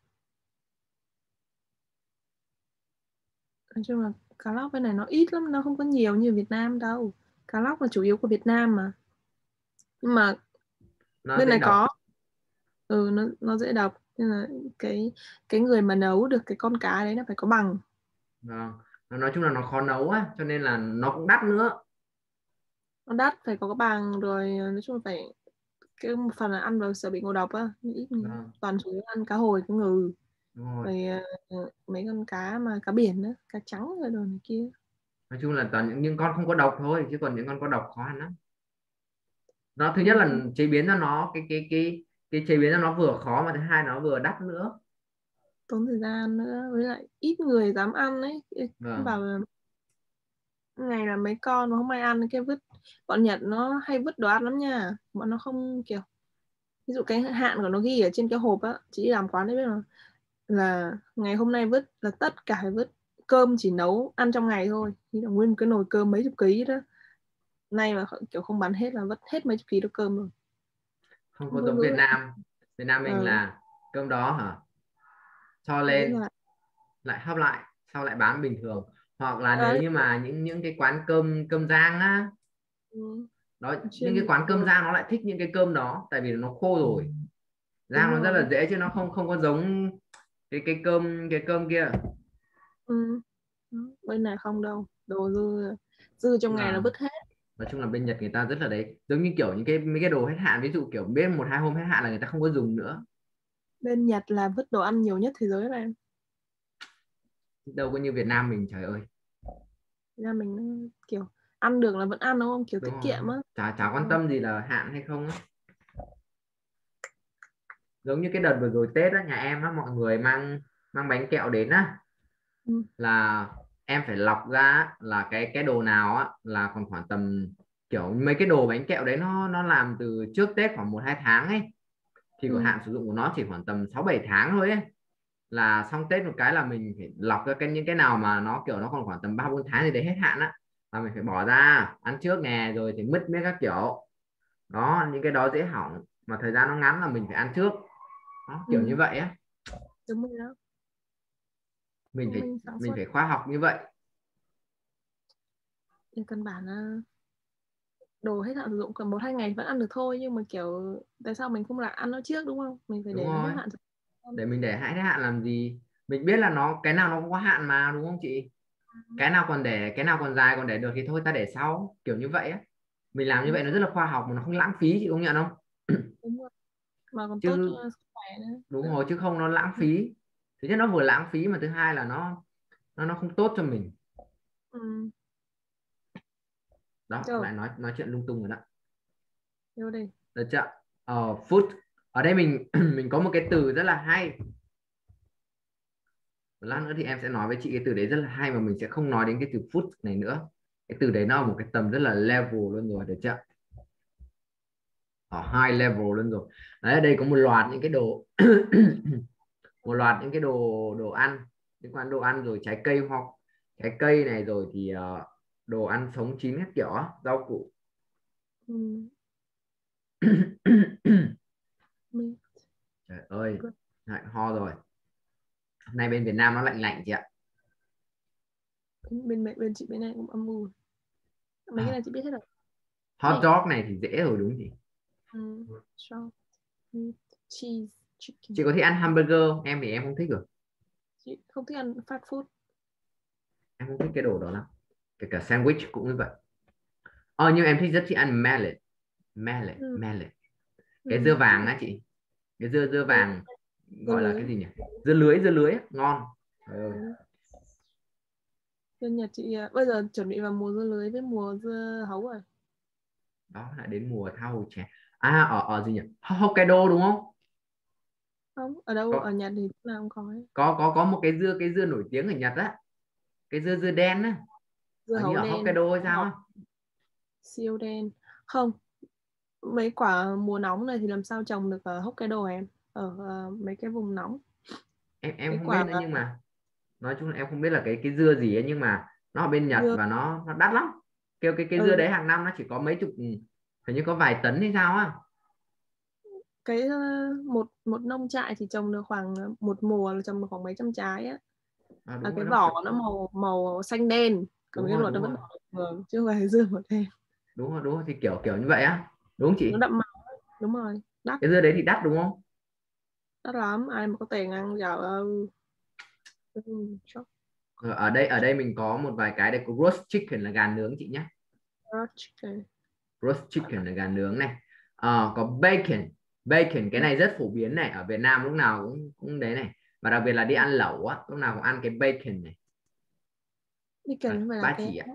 Nói chung là cá lóc bên này nó ít lắm, nó không có nhiều như Việt Nam đâu. Cá lóc là chủ yếu của Việt Nam mà. Nhưng mà Nó bên dễ này độc. có. Ừ, nó nó dễ độc, nên là cái cái người mà nấu được cái con cá đấy nó phải có bằng. Vâng. Nói chung là nó khó nấu á, cho nên là nó cũng đắt nữa. Nó đắt, phải có cái bằng rồi, nói chung là phải cái một phần là ăn vào sợ bị ngộ độc á, ít Vâng. toàn chủ yếu ăn cá hồi, cá ngừ, Đúng rồi. rồi uh, mấy con cá mà cá biển nữa, cá trắng rồi đồ này kia. Nói chung là toàn những, những con không có độc thôi, chứ còn những con có độc khó ăn lắm. Nó thứ nhất Ừ, là chế biến cho nó cái cái cái cái chế biến cho nó vừa khó, mà thứ hai nó vừa đắt nữa. tốn thời gian nữa, với lại ít người dám ăn ấy. Vâng. Bảo là ngày là mấy con mà không ai ăn cái vứt. Bọn Nhật nó hay vứt đồ ăn lắm nha, bọn nó không kiểu, ví dụ cái hạn của nó ghi ở trên cái hộp á, chị làm quán đấy biết mà, là ngày hôm nay vứt là tất cả phải vứt. Cơm chỉ nấu ăn trong ngày thôi, như là nguyên cái nồi cơm mấy chục ký đó, nay mà kiểu không bán hết là vứt hết mấy chục ký đó cơm rồi. Không Không có có giống giữ Việt lại. Nam. Việt Nam mình Ờ, là cơm đó hả, cho giữ lên lại. lại hấp lại sau lại bán bình thường. Hoặc là nếu Đấy. như mà những những cái quán cơm cơm rang á, Ừ. đó, những cái Chuyên quán cơm đồ. rang nó lại thích những cái cơm đó, tại vì nó khô rồi, rang Đúng nó rất rồi. là dễ, chứ nó không không có giống cái cái cơm cái cơm kia. Ừ. Bên này không đâu, đồ dư dư trong ngày là là vứt hết. nói chung là bên Nhật người ta rất là đấy, giống như kiểu những cái mấy cái đồ hết hạn, ví dụ kiểu biết một hai hôm hết hạn là người ta không có dùng nữa. Bên Nhật là vứt đồ ăn nhiều nhất thế giới này. Đâu có như Việt Nam mình, trời ơi. Ra mình kiểu ăn được là vẫn ăn đúng không, kiểu Đúng tiết rồi, kiệm á. chả chả quan tâm gì là hạn hay không á. Giống như cái đợt vừa rồi Tết á, nhà em á, mọi người mang mang bánh kẹo đến á, Ừ. là em phải lọc ra là cái cái đồ nào á là còn khoảng tầm, kiểu mấy cái đồ bánh kẹo đấy nó nó làm từ trước Tết khoảng một hai tháng ấy, thì của Ừ. hạn sử dụng của nó chỉ khoảng tầm sáu bảy tháng thôi ấy, là xong Tết một cái là mình phải lọc ra cái những cái nào mà nó kiểu nó còn khoảng tầm ba bốn tháng thì đấy hết hạn á, là mình phải bỏ ra ăn trước nè, rồi thì mứt miếng các kiểu đó, những cái đó dễ hỏng mà thời gian nó ngắn là mình phải ăn trước đó, kiểu như Ừ. vậy á. Đúng rồi đó. mình phải Mình sản mình xuất phải khoa học như vậy. thì căn bản là đồ hết hạn sử dụng còn một hai ngày vẫn ăn được thôi, nhưng mà kiểu tại sao mình không là ăn nó trước đúng không, mình phải Đúng để nó hết rồi, hạn. để mình để hại hạn làm gì, mình biết là nó cái nào nó cũng có hạn mà, đúng không chị? Cái nào còn để cái nào còn dài còn để được thì thôi ta để sau, kiểu như vậy á. Mình làm như Chính vậy nó xác. rất là khoa học mà nó không lãng phí, chị công nhận không? Đúng rồi. Mà còn tốt cho Chứ sức khỏe nữa. đúng Đó. rồi, chứ không nó lãng phí. Thứ nhất nó vừa lãng phí, mà thứ hai là nó nó nó không tốt cho mình. Ừ. Đó, Rồi, lại nói nói chuyện lung tung rồi đó. vô đi. Được chưa? ờ, Food ở đây mình mình có một cái từ rất là hay, một lát nữa thì em sẽ nói với chị cái từ đấy rất là hay, mà mình sẽ không nói đến cái từ food này nữa. Cái từ đấy nó ở một cái tầm rất là level luôn rồi, được chưa? Ở high level luôn rồi. Đấy, ở đây có một loạt những cái đồ một loạt những cái đồ đồ ăn, liên quan đồ ăn, rồi trái cây, hoặc trái cây này, rồi thì uh, đồ ăn sống chín các kiểu á, rau củ. Ừ. Mình Trời ơi, lại ho rồi. Hôm nay bên Việt Nam nó lạnh lạnh chị ạ. bên bên bên chị bên này cũng âm u. Mấy cái À, này chị biết hết rồi. hot Này. dog này thì dễ rồi đúng không chị? Ừ. Sao? Meat, cheese, chicken. Chị có thích ăn hamburger không? Em thì em không thích rồi. Chị không thích ăn fast food. Em không thích cái đồ đó lắm. Kể cả sandwich cũng như vậy. Ờ nhưng em thích rất thích ăn mallet. Mallet, Ừ. mallet. Cái Ừ. dưa vàng á chị. Cái dưa dưa Ừ. vàng Dưa gọi là lưới. cái gì nhỉ? Dưa lưới, dưa lưới ngon. Trời ơi. Ừ. Bên Nhật chị à, bây giờ chuẩn bị vào mùa dưa lưới với mùa dưa hấu rồi. Đó lại đến mùa tha hồ chè. À ở ở gì nhỉ? Hokkaido đúng không? Không, ở đâu, ở Có Nhật thì lúc nào cũng có ấy. có có có một cái dưa cái dưa nổi tiếng ở Nhật á. Cái dưa dưa đen á. Dưa Ở như hấu ở đen, Hokkaido hay sao á. siêu đen. Không, mấy quả mùa nóng này thì làm sao trồng được ở Hokkaido em? Ở uh, mấy cái vùng nóng. Em em Cái không biết quả nữa mà nhưng mà nói chung là em không biết là cái cái dưa gì ấy, nhưng mà nó ở bên Nhật dưa và nó nó đắt lắm. Kêu cái cái dưa ừ, đấy hàng năm nó chỉ có mấy chục, hình như có vài tấn hay sao á. cái ờ, một một nông trại thì trồng được khoảng ờ, một mùa là trồng được khoảng mấy trăm trái á. À, À, đúng rồi cái đó kiểu, vỏ nó màu màu xanh đen, còn đúng cái rồi ruột nó đúng vẫn rồi đỏ thường chứ không phải dưa màu đen. đúng rồi đúng rồi thì kiểu kiểu như vậy á, đúng không Nó chị? đậm màu, đúng rồi, đắt, Cái dưa đấy thì đắt đúng không? đắt lắm, ai mà có tiền ăn giàu ơi. Ừ, chóc, Rồi, ở đây ở đây mình có một vài cái đây, có roast chicken là gà nướng chị nhé. chicken. Roast chicken là gà nướng này. Ờ, có bacon. Bacon cái này rất phổ biến này, ở Việt Nam lúc nào cũng cũng đấy này, và đặc biệt là đi ăn lẩu á, lúc nào cũng ăn cái bacon này. Đi cần À, không phải là ba cái chỉ á,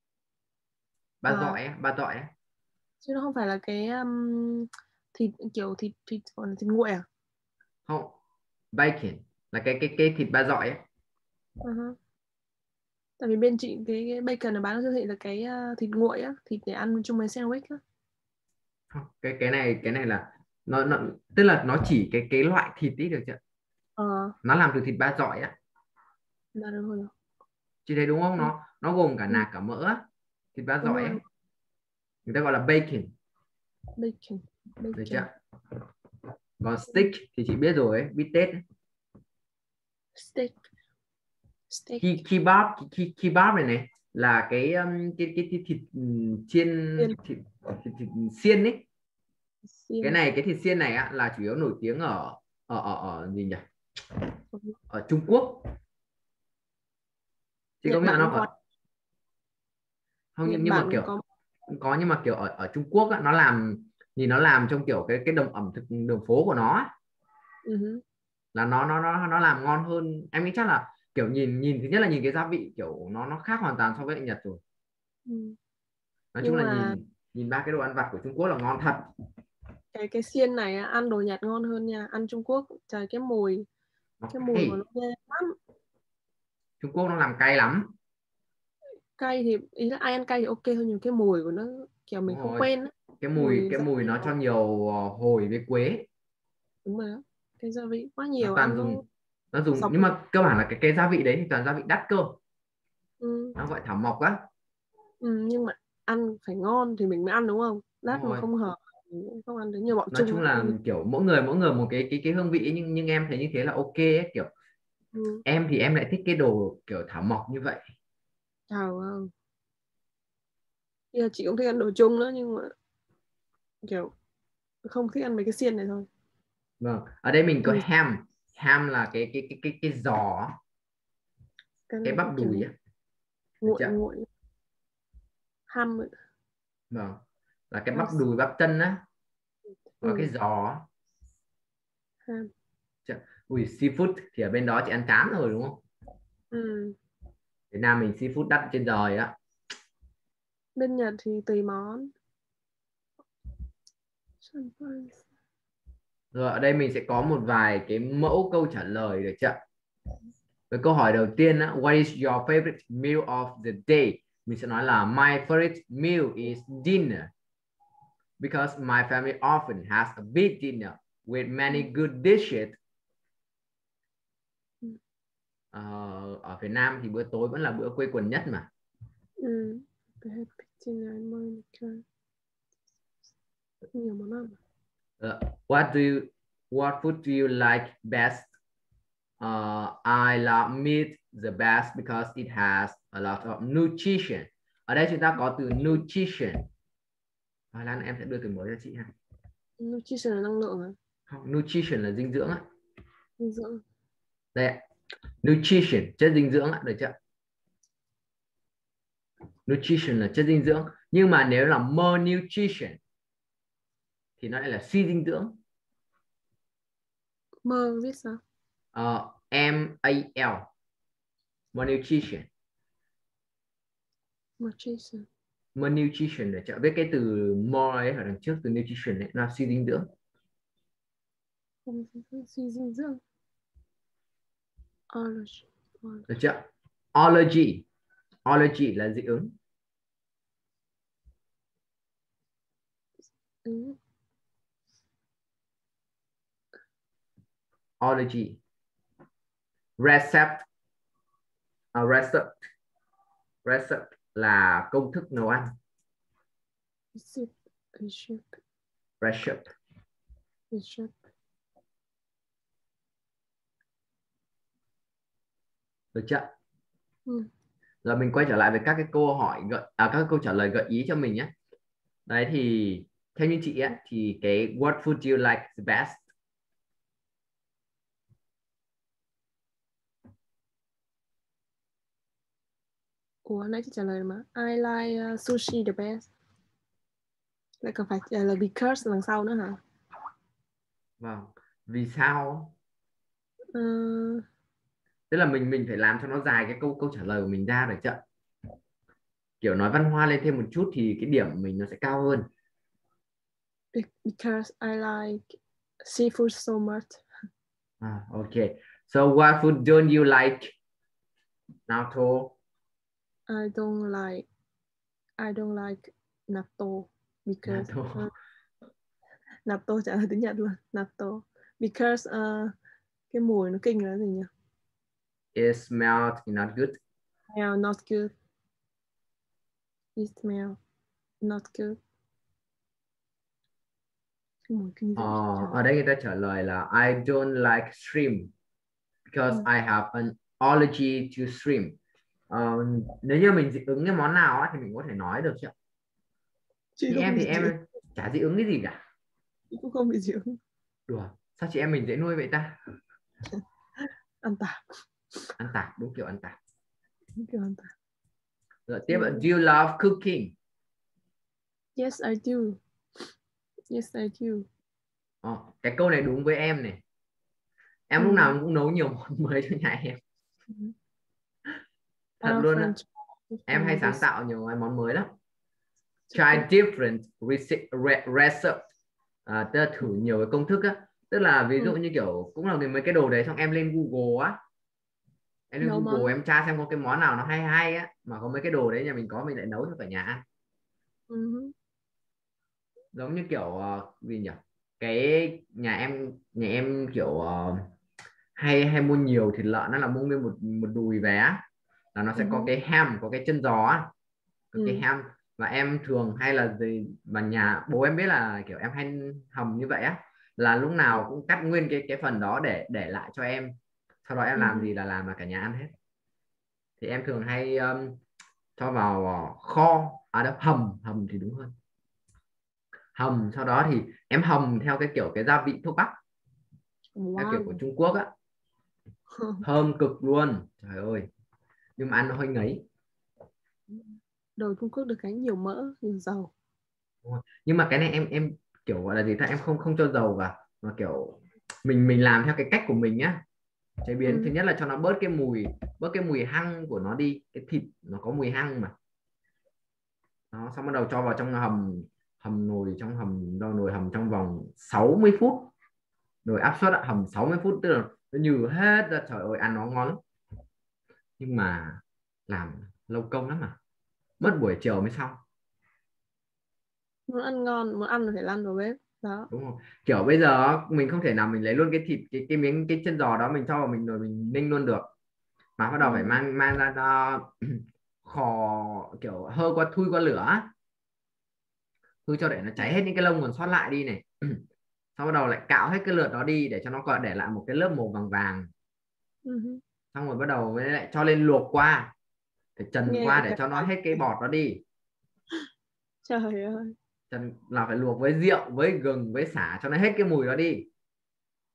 ba à, dọi á, ba dọi á. chứ nó không phải là cái um, thịt kiểu thịt thịt gọi là thịt nguội à? Không, bacon là cái cái cái thịt ba dọi á. Uh-huh. Tại vì bên chị cái, cái bacon ở bán ở siêu thị là cái uh, thịt nguội á, thịt để ăn chung với sandwich á. Không, cái cái này cái này là nó nó tức là nó chỉ cái cái loại thịt ấy được chưa? Ờ, Nó làm từ thịt ba dọi á. là được rồi. Chị thấy đúng không? Ừ, Nó nó gồm cả ừ, nạc cả mỡ á. Thịt ba đúng dọi rồi, ấy, người ta gọi là bacon, bacon, được bacon, chưa? Còn steak thì chị biết rồi ấy, bít tết ấy. steak, steak, Ki kebab, ki kebab này này là cái um, cái cái, cái thịt um, chiên, xiên, thịt, thịt, thịt xiên ấy. Cái xiên, này cái thịt xiên này á là chủ yếu nổi tiếng ở ở ở, ở gì nhỉ, ở Trung Quốc. Chị Nhật công nhận Bản nó cũng có, có không, Nhật nhưng, nhưng mà Bản cũng kiểu có. có, nhưng mà kiểu ở ở Trung Quốc á, nó làm nhìn nó làm trong kiểu cái cái đồng ẩm thực đường phố của nó á, Uh-huh. là nó nó nó nó làm ngon hơn. Em nghĩ chắc là kiểu nhìn nhìn thứ nhất là nhìn cái gia vị kiểu nó nó khác hoàn toàn so với Nhật rồi. Ừ. Nói chung Nhưng là mà nhìn nhìn ba cái đồ ăn vặt của Trung Quốc là ngon thật. cái cái xiên này á, ăn đồ Nhật ngon hơn nha, ăn Trung Quốc trời cái mùi, Nó cái mùi của nó cay, ghê lắm. Trung Quốc nó làm cay lắm. Cay thì ý là ai ăn cay thì ok thôi, nhưng cái mùi của nó kiểu mình Đúng không rồi, quen á. cái mùi Mùi cái gia mùi vị nó cho nó, nhiều ờ, hồi với quế. đúng rồi đó, cái gia vị quá Nó nhiều toàn ăn nó dùng nó dùng dọc. nhưng mà cơ bản là cái cái gia vị đấy thì toàn gia vị đắt cơ, Ừ. nó gọi thảo mộc á. Ừ, nhưng mà ăn phải ngon thì mình mới ăn đúng không, Đúng lát mà rồi, không hợp thì cũng không ăn được, như bọn nói Trung chung ấy, là ăn. kiểu mỗi người mỗi người một cái cái cái hương vị ấy, nhưng nhưng em thấy như thế là ok ấy, kiểu Ừ. em thì em lại thích cái đồ kiểu thảo mộc như vậy. Chào không, chị cũng thích ăn đồ Trung nữa nhưng mà kiểu không thích ăn mấy cái xiên này thôi. Vâng, ở đây mình có Ừ, ham. Ham là cái cái cái cái cái giò á, cái cái này cái bắp kiểu đùi á, được nguội chưa? nguội, ham. Vâng, là cái bắp Rice. đùi bắp chân á, và cái Ừ, giò á. ham. Chà, ui seafood thì ở bên đó chị ăn chán rồi đúng không? Ừ. Việt Nam mình seafood đắt trên trời á. Bên Nhật thì tùy món. Rồi ở đây mình sẽ có một vài cái mẫu câu trả lời được chưa? Với câu hỏi đầu tiên á, what is your favorite meal of the day? Mình sẽ nói là my favorite meal is dinner because my family often has a big dinner with many Ừ. good dishes. Ừ. Ờ, ở Việt Nam thì bữa tối vẫn là bữa quây quần nhất mà. Ừ. Nhiều món ăn. Uh, what do you, what food do you like best? Uh, I love meat the best because it has a lot of nutrition. Ở đây chúng ta có từ nutrition. Và Lan em sẽ đưa từ mới cho chị ha. Nutrition là năng lượng à? Không, nutrition là dinh dưỡng á. Dinh dưỡng. Đây ạ. Nutrition, chất dinh dưỡng ạ, được chưa? Nutrition là chất dinh dưỡng. Nhưng mà nếu là malnutrition thì nó lại là suy dinh dưỡng. Mơ viết sao? Uh, M A L. Malnutrition. Nutrition. Malnutrition để trợ biết cái từ more ấy ở đằng trước từ nutrition ấy là suy dinh dưỡng. Suy dinh dưỡng. Allergy. Được chưa? Allergy. Allergy là dị ứng. Ừ. Allergy. Recept. Uh, recept. Recept là công thức nấu ăn. Recipe. Recipe. Recipe. Recipe. Được chưa? Ừ. Rồi mình quay trở lại với các cái câu hỏi gợi à, các câu trả lời gợi ý cho mình nhé. Đấy thì theo như chị ấy, thì cái what food you like the best? Ủa nãy chị trả lời mà. I like uh, sushi the best. Lại còn phải trả lời because đằng sau nữa hả? Vâng. Vì sao? Uh, Tức là mình mình phải làm cho nó dài cái câu câu trả lời của mình ra, được chưa? Kiểu nói văn hoa lên thêm một chút thì cái điểm của mình nó sẽ cao hơn. because I like seafood so much. Ah, okay. So what food don't you like? Natto. I don't like I don't like natto because Natto. uh, natto trả lời tiếng Nhật luôn. Natto because uh, cái mùi nó kinh là gì nhỉ? It smells not good. Smell not good. It smell not good. Cái mùi kinh dị. Ờ, ở đây người ta trả lời là I don't like shrimp because Ừ. I have an allergy to shrimp. Ờ, nếu như mình dị ứng cái món nào á, thì mình có thể nói được chứ? Chị Như không em bị thì dị ứng. em chả dị ứng cái gì cả. Chị cũng không bị dị ứng. Đùa, sao chị em mình dễ nuôi vậy ta? Ăn tạp. Ăn tạp, đúng kiểu ăn tạp. Đúng kiểu ăn tạp. Rồi tiếp là do you love cooking? Yes I do. Yes I do. Ờ, cái câu này đúng với em này. Em ừ. lúc nào cũng nấu nhiều món mới cho nhà em. Ừ. Thật Our luôn á. French Em hay sáng this. tạo nhiều món mới lắm. Try different recipe. À, tức là thử nhiều cái công thức á. Tức là ví dụ ừ. như kiểu cũng là mấy cái đồ đấy, xong em lên Google á. Em lên Nấu món. Google em tra xem có cái món nào nó hay hay á. Mà có mấy cái đồ đấy nhà mình có, mình lại nấu cho cả nhà ăn. Ừ. Giống như kiểu uh, gì nhỉ? Cái nhà em nhà em kiểu uh, hay hay mua nhiều thịt lợn, nó là mua nguyên một một đùi về á, là nó sẽ có Ừ. cái ham, có cái chân giò á, có cái Ừ. ham. Và em thường hay là gì mà nhà bố em biết là kiểu em hay hầm như vậy á, là lúc nào cũng cắt nguyên cái cái phần đó để để lại cho em, sau đó em Ừ. làm gì là làm mà cả nhà ăn hết. Thì em thường hay um, cho vào uh, kho à đâu hầm hầm thì đúng hơn, hầm sau đó thì em hầm theo cái kiểu cái gia vị thuốc bắc, theo kiểu của Wow. Trung Quốc á, thơm cực luôn, trời ơi, nhưng mà ăn nó hơi ngấy. Đồ Trung Quốc được cái nhiều mỡ, nhiều dầu. Nhưng mà cái này em em kiểu gọi là gì ta, em không không cho dầu vào, mà kiểu mình mình làm theo cái cách của mình nhá. Chế biến Ừ. thứ nhất là cho nó bớt cái mùi bớt cái mùi hăng của nó đi, cái thịt nó có mùi hăng mà. Đó, xong bắt đầu cho vào trong hầm hầm nồi trong hầm đâu nồi hầm trong vòng sáu mươi phút, nồi áp suất hầm sáu mươi phút, tức là nó nhừ hết ra, trời ơi ăn nó ngon lắm. Nhưng mà làm lâu công lắm mà, mất buổi chiều mới xong. Muốn ăn ngon, muốn ăn là phải lăn vào bếp. Đó. Đúng không? Kiểu bây giờ mình không thể nào mình lấy luôn cái thịt cái cái miếng cái chân giò đó mình cho vào mình rồi mình ninh luôn được, mà bắt đầu phải Ừ. mang mang ra cho khò, kiểu hơ qua thui qua lửa, thui cho để nó cháy hết những cái lông còn sót lại đi này. Sau bắt đầu lại cạo hết cái lượt đó đi để cho nó còn để lại một cái lớp màu vàng vàng. Ừ. Xong rồi bắt đầu mới lại cho lên luộc qua, phải trần Nghe qua vậy để cả. cho nó hết cái bọt đó đi. Trời ơi. Trần là phải luộc với rượu với gừng với sả cho nó hết cái mùi đó đi.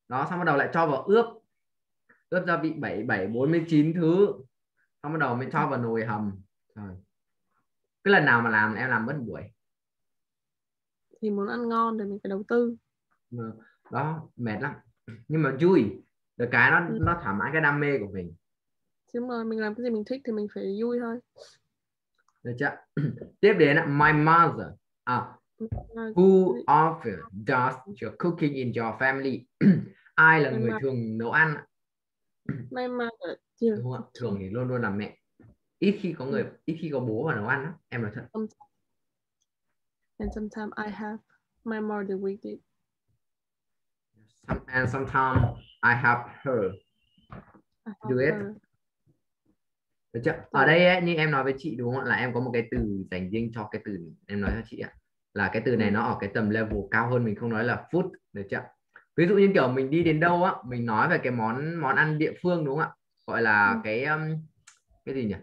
Đó, xong bắt đầu lại cho vào ướp ướp gia vị bảy bảy bốn mươi chín thứ, xong bắt đầu mới cho vào nồi hầm. Rồi cái lần nào mà làm em làm mất buổi. Thì muốn ăn ngon thì mình phải đầu tư. Đó mệt lắm nhưng mà vui, được cái nó Ừ. nó thỏa mãn cái đam mê của mình. Chứ mà mình làm cái gì mình thích thì mình phải vui thôi. Được chưa? Tiếp đến my mother. À, who often does your cooking in your family? Ai là May người mà thường nấu ăn? may mà chưa Đúng không ạ? Thường cooking. thì luôn luôn là mẹ, ít khi có người Ừ. ít khi có bố vào nấu ăn đó. Em nói thật. And sometimes I have my mother with it. Some, and sometimes I help her I do help it. her. Được chưa? Ở đây ấy, như em nói với chị đúng không ạ, là em có một cái từ dành riêng cho cái từ em nói cho chị ạ, là cái từ này Ừ. nó ở cái tầm level cao hơn, mình không nói là food. Được chưa? Ví dụ như kiểu mình đi đến đâu á, mình nói về cái món món ăn địa phương đúng không ạ, gọi là Ừ. cái um, cái gì nhỉ,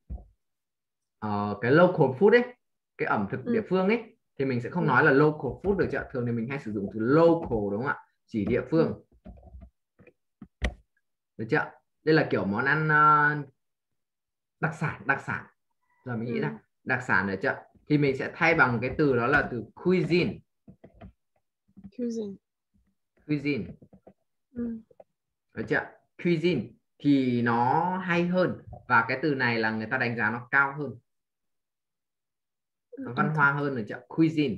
ờ, cái local food ấy, cái ẩm thực địa Ừ. phương ấy, thì mình sẽ không Ừ. nói là local food. Được chưa? Thường thì mình hay sử dụng từ local đúng không ạ, chỉ địa Ừ. phương. Được chưa? Đây là kiểu món ăn uh, đặc sản đặc sản rồi mình nghĩ Ừ. là đặc sản. Được chưa? Thì mình sẽ thay bằng cái từ đó là từ cuisine. Cuisine. Cuisine. Ừ. Được chưa? Cuisine thì nó hay hơn, và cái từ này là người ta đánh giá nó cao hơn, Ừ. nó Ẩm văn thực. hoa hơn. Được chưa? Cuisine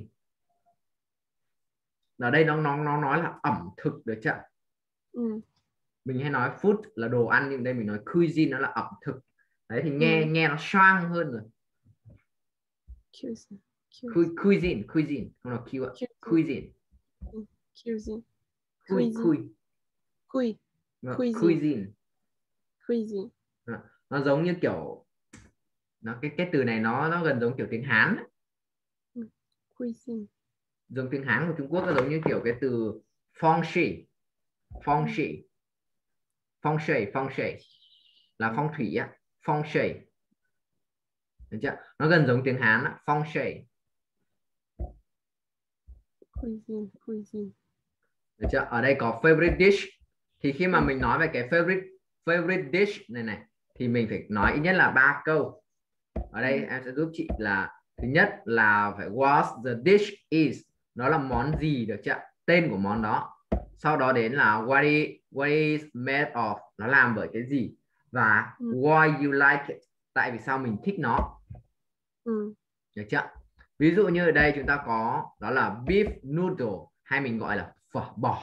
ở đây nó nó nó nói là ẩm thực. Được chưa? Ừ. Mình hay nói food là đồ ăn, nhưng đây mình nói cuisine nó là ẩm thực. Đấy thì nghe Ừ. nghe nó sang hơn rồi. Cuisine. Cu- cuisine cuisine không là Q ạ. Cuisine. Cuisine. Cui Cuisine. cui Cui. Cuisine. Cuisine. Cuisine. Đó. Nó giống như kiểu nó cái cái từ này nó nó gần giống kiểu tiếng Hán ấy. Ừ. Cuisine. Giống tiếng Hán của Trung Quốc, nó giống như kiểu cái từ phong thủy. Phong Ừ. thủy. Phong thủy. Phong thủy là Ừ. phong thủy á. Phong thủy. Được chưa? Nó gần giống tiếng Hán á. Phong thủy. Cuisine. Cuisine. Được chưa? Ở đây có favorite dish, thì khi mà Ừ. mình nói về cái favorite favorite dish này này thì mình phải nói ít nhất là ba câu. Ở đây Ừ. em sẽ giúp chị là thứ nhất là phải what the dish is, nó là món gì. Được chưa? Tên của món đó. Sau đó đến là what it, what is made of, nó làm bởi cái gì, và Ừ. why you like it, tại vì sao mình thích nó. Ừ. Được chưa? Ví dụ như ở đây chúng ta có đó là beef noodle, hay mình gọi là phở bò.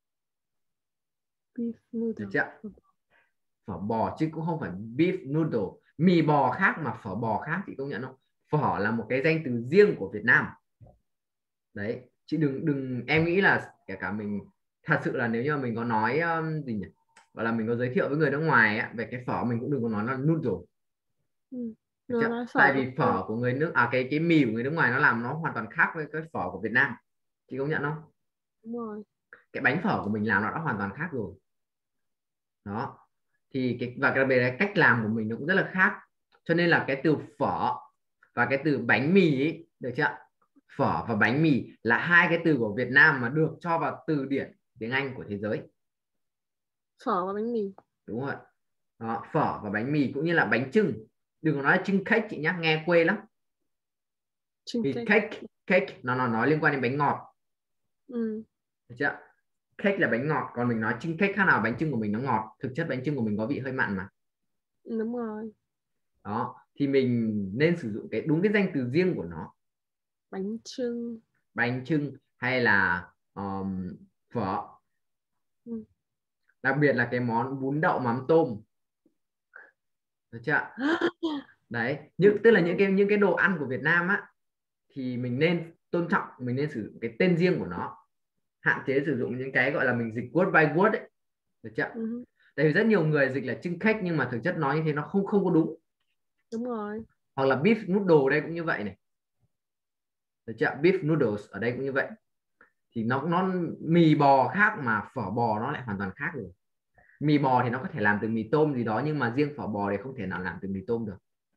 Beef Được noodle. chưa? Phở bò chứ cũng không phải beef noodle. Mì bò khác mà phở bò khác, chị công nhận không? Phở là một cái danh từ riêng của Việt Nam. Đấy, chị đừng đừng em nghĩ là kể cả mình thật sự là nếu như mình có nói um, gì nhỉ, gọi là mình có giới thiệu với người nước ngoài á, về cái phở, mình cũng đừng có nói là noodle. Ừ. Được Nó chưa? nói Tại phở vì thôi. phở của người nước à cái cái mì của người nước ngoài nó làm nó hoàn toàn khác với cái phở của Việt Nam. Chị công nhận không? Đúng rồi. Cái bánh phở của mình làm nó đã hoàn toàn khác rồi. Đó, thì cái và cái về cách làm của mình nó cũng rất là khác, cho nên là cái từ phở và cái từ bánh mì ấy, được chưa? Phở và bánh mì là hai cái từ của Việt Nam mà được cho vào từ điển tiếng Anh của thế giới. Phở và bánh mì. Đúng rồi. Đó, phở và bánh mì cũng như là bánh chưng. Đừng có nói là chưng cake chị nhá, nghe quê lắm. Chưng Vì cake. cake cake nó nó nói liên quan đến bánh ngọt. Ừ. Được chưa? Cake là bánh ngọt, còn mình nói chưng cake khác nào, bánh chưng của mình nó ngọt, thực chất bánh chưng của mình có vị hơi mặn mà. Đúng rồi. Đó, thì mình nên sử dụng cái đúng cái danh từ riêng của nó. Bánh chưng. Bánh chưng hay là um, phở. Ừ. Đặc biệt là cái món bún đậu mắm tôm. Được chưa? Đấy, những tức là những cái những cái đồ ăn của Việt Nam á, thì mình nên tôn trọng, mình nên sử dụng cái tên riêng của nó, hạn chế sử dụng những cái gọi là mình dịch word by word ấy. Được chưa? Ừ. Tại vì rất nhiều người dịch là chưng cake nhưng mà thực chất nói như thế nó không không có đúng. Đúng rồi. Hoặc là beef noodle đây cũng như vậy này. Được chưa? Beef noodles ở đây cũng như vậy. Thì nó nó mì bò khác mà phở bò nó lại hoàn toàn khác rồi. Mì bò thì nó có thể làm từ mì tôm gì đó, nhưng mà riêng phở bò thì không thể nào làm từ mì tôm được.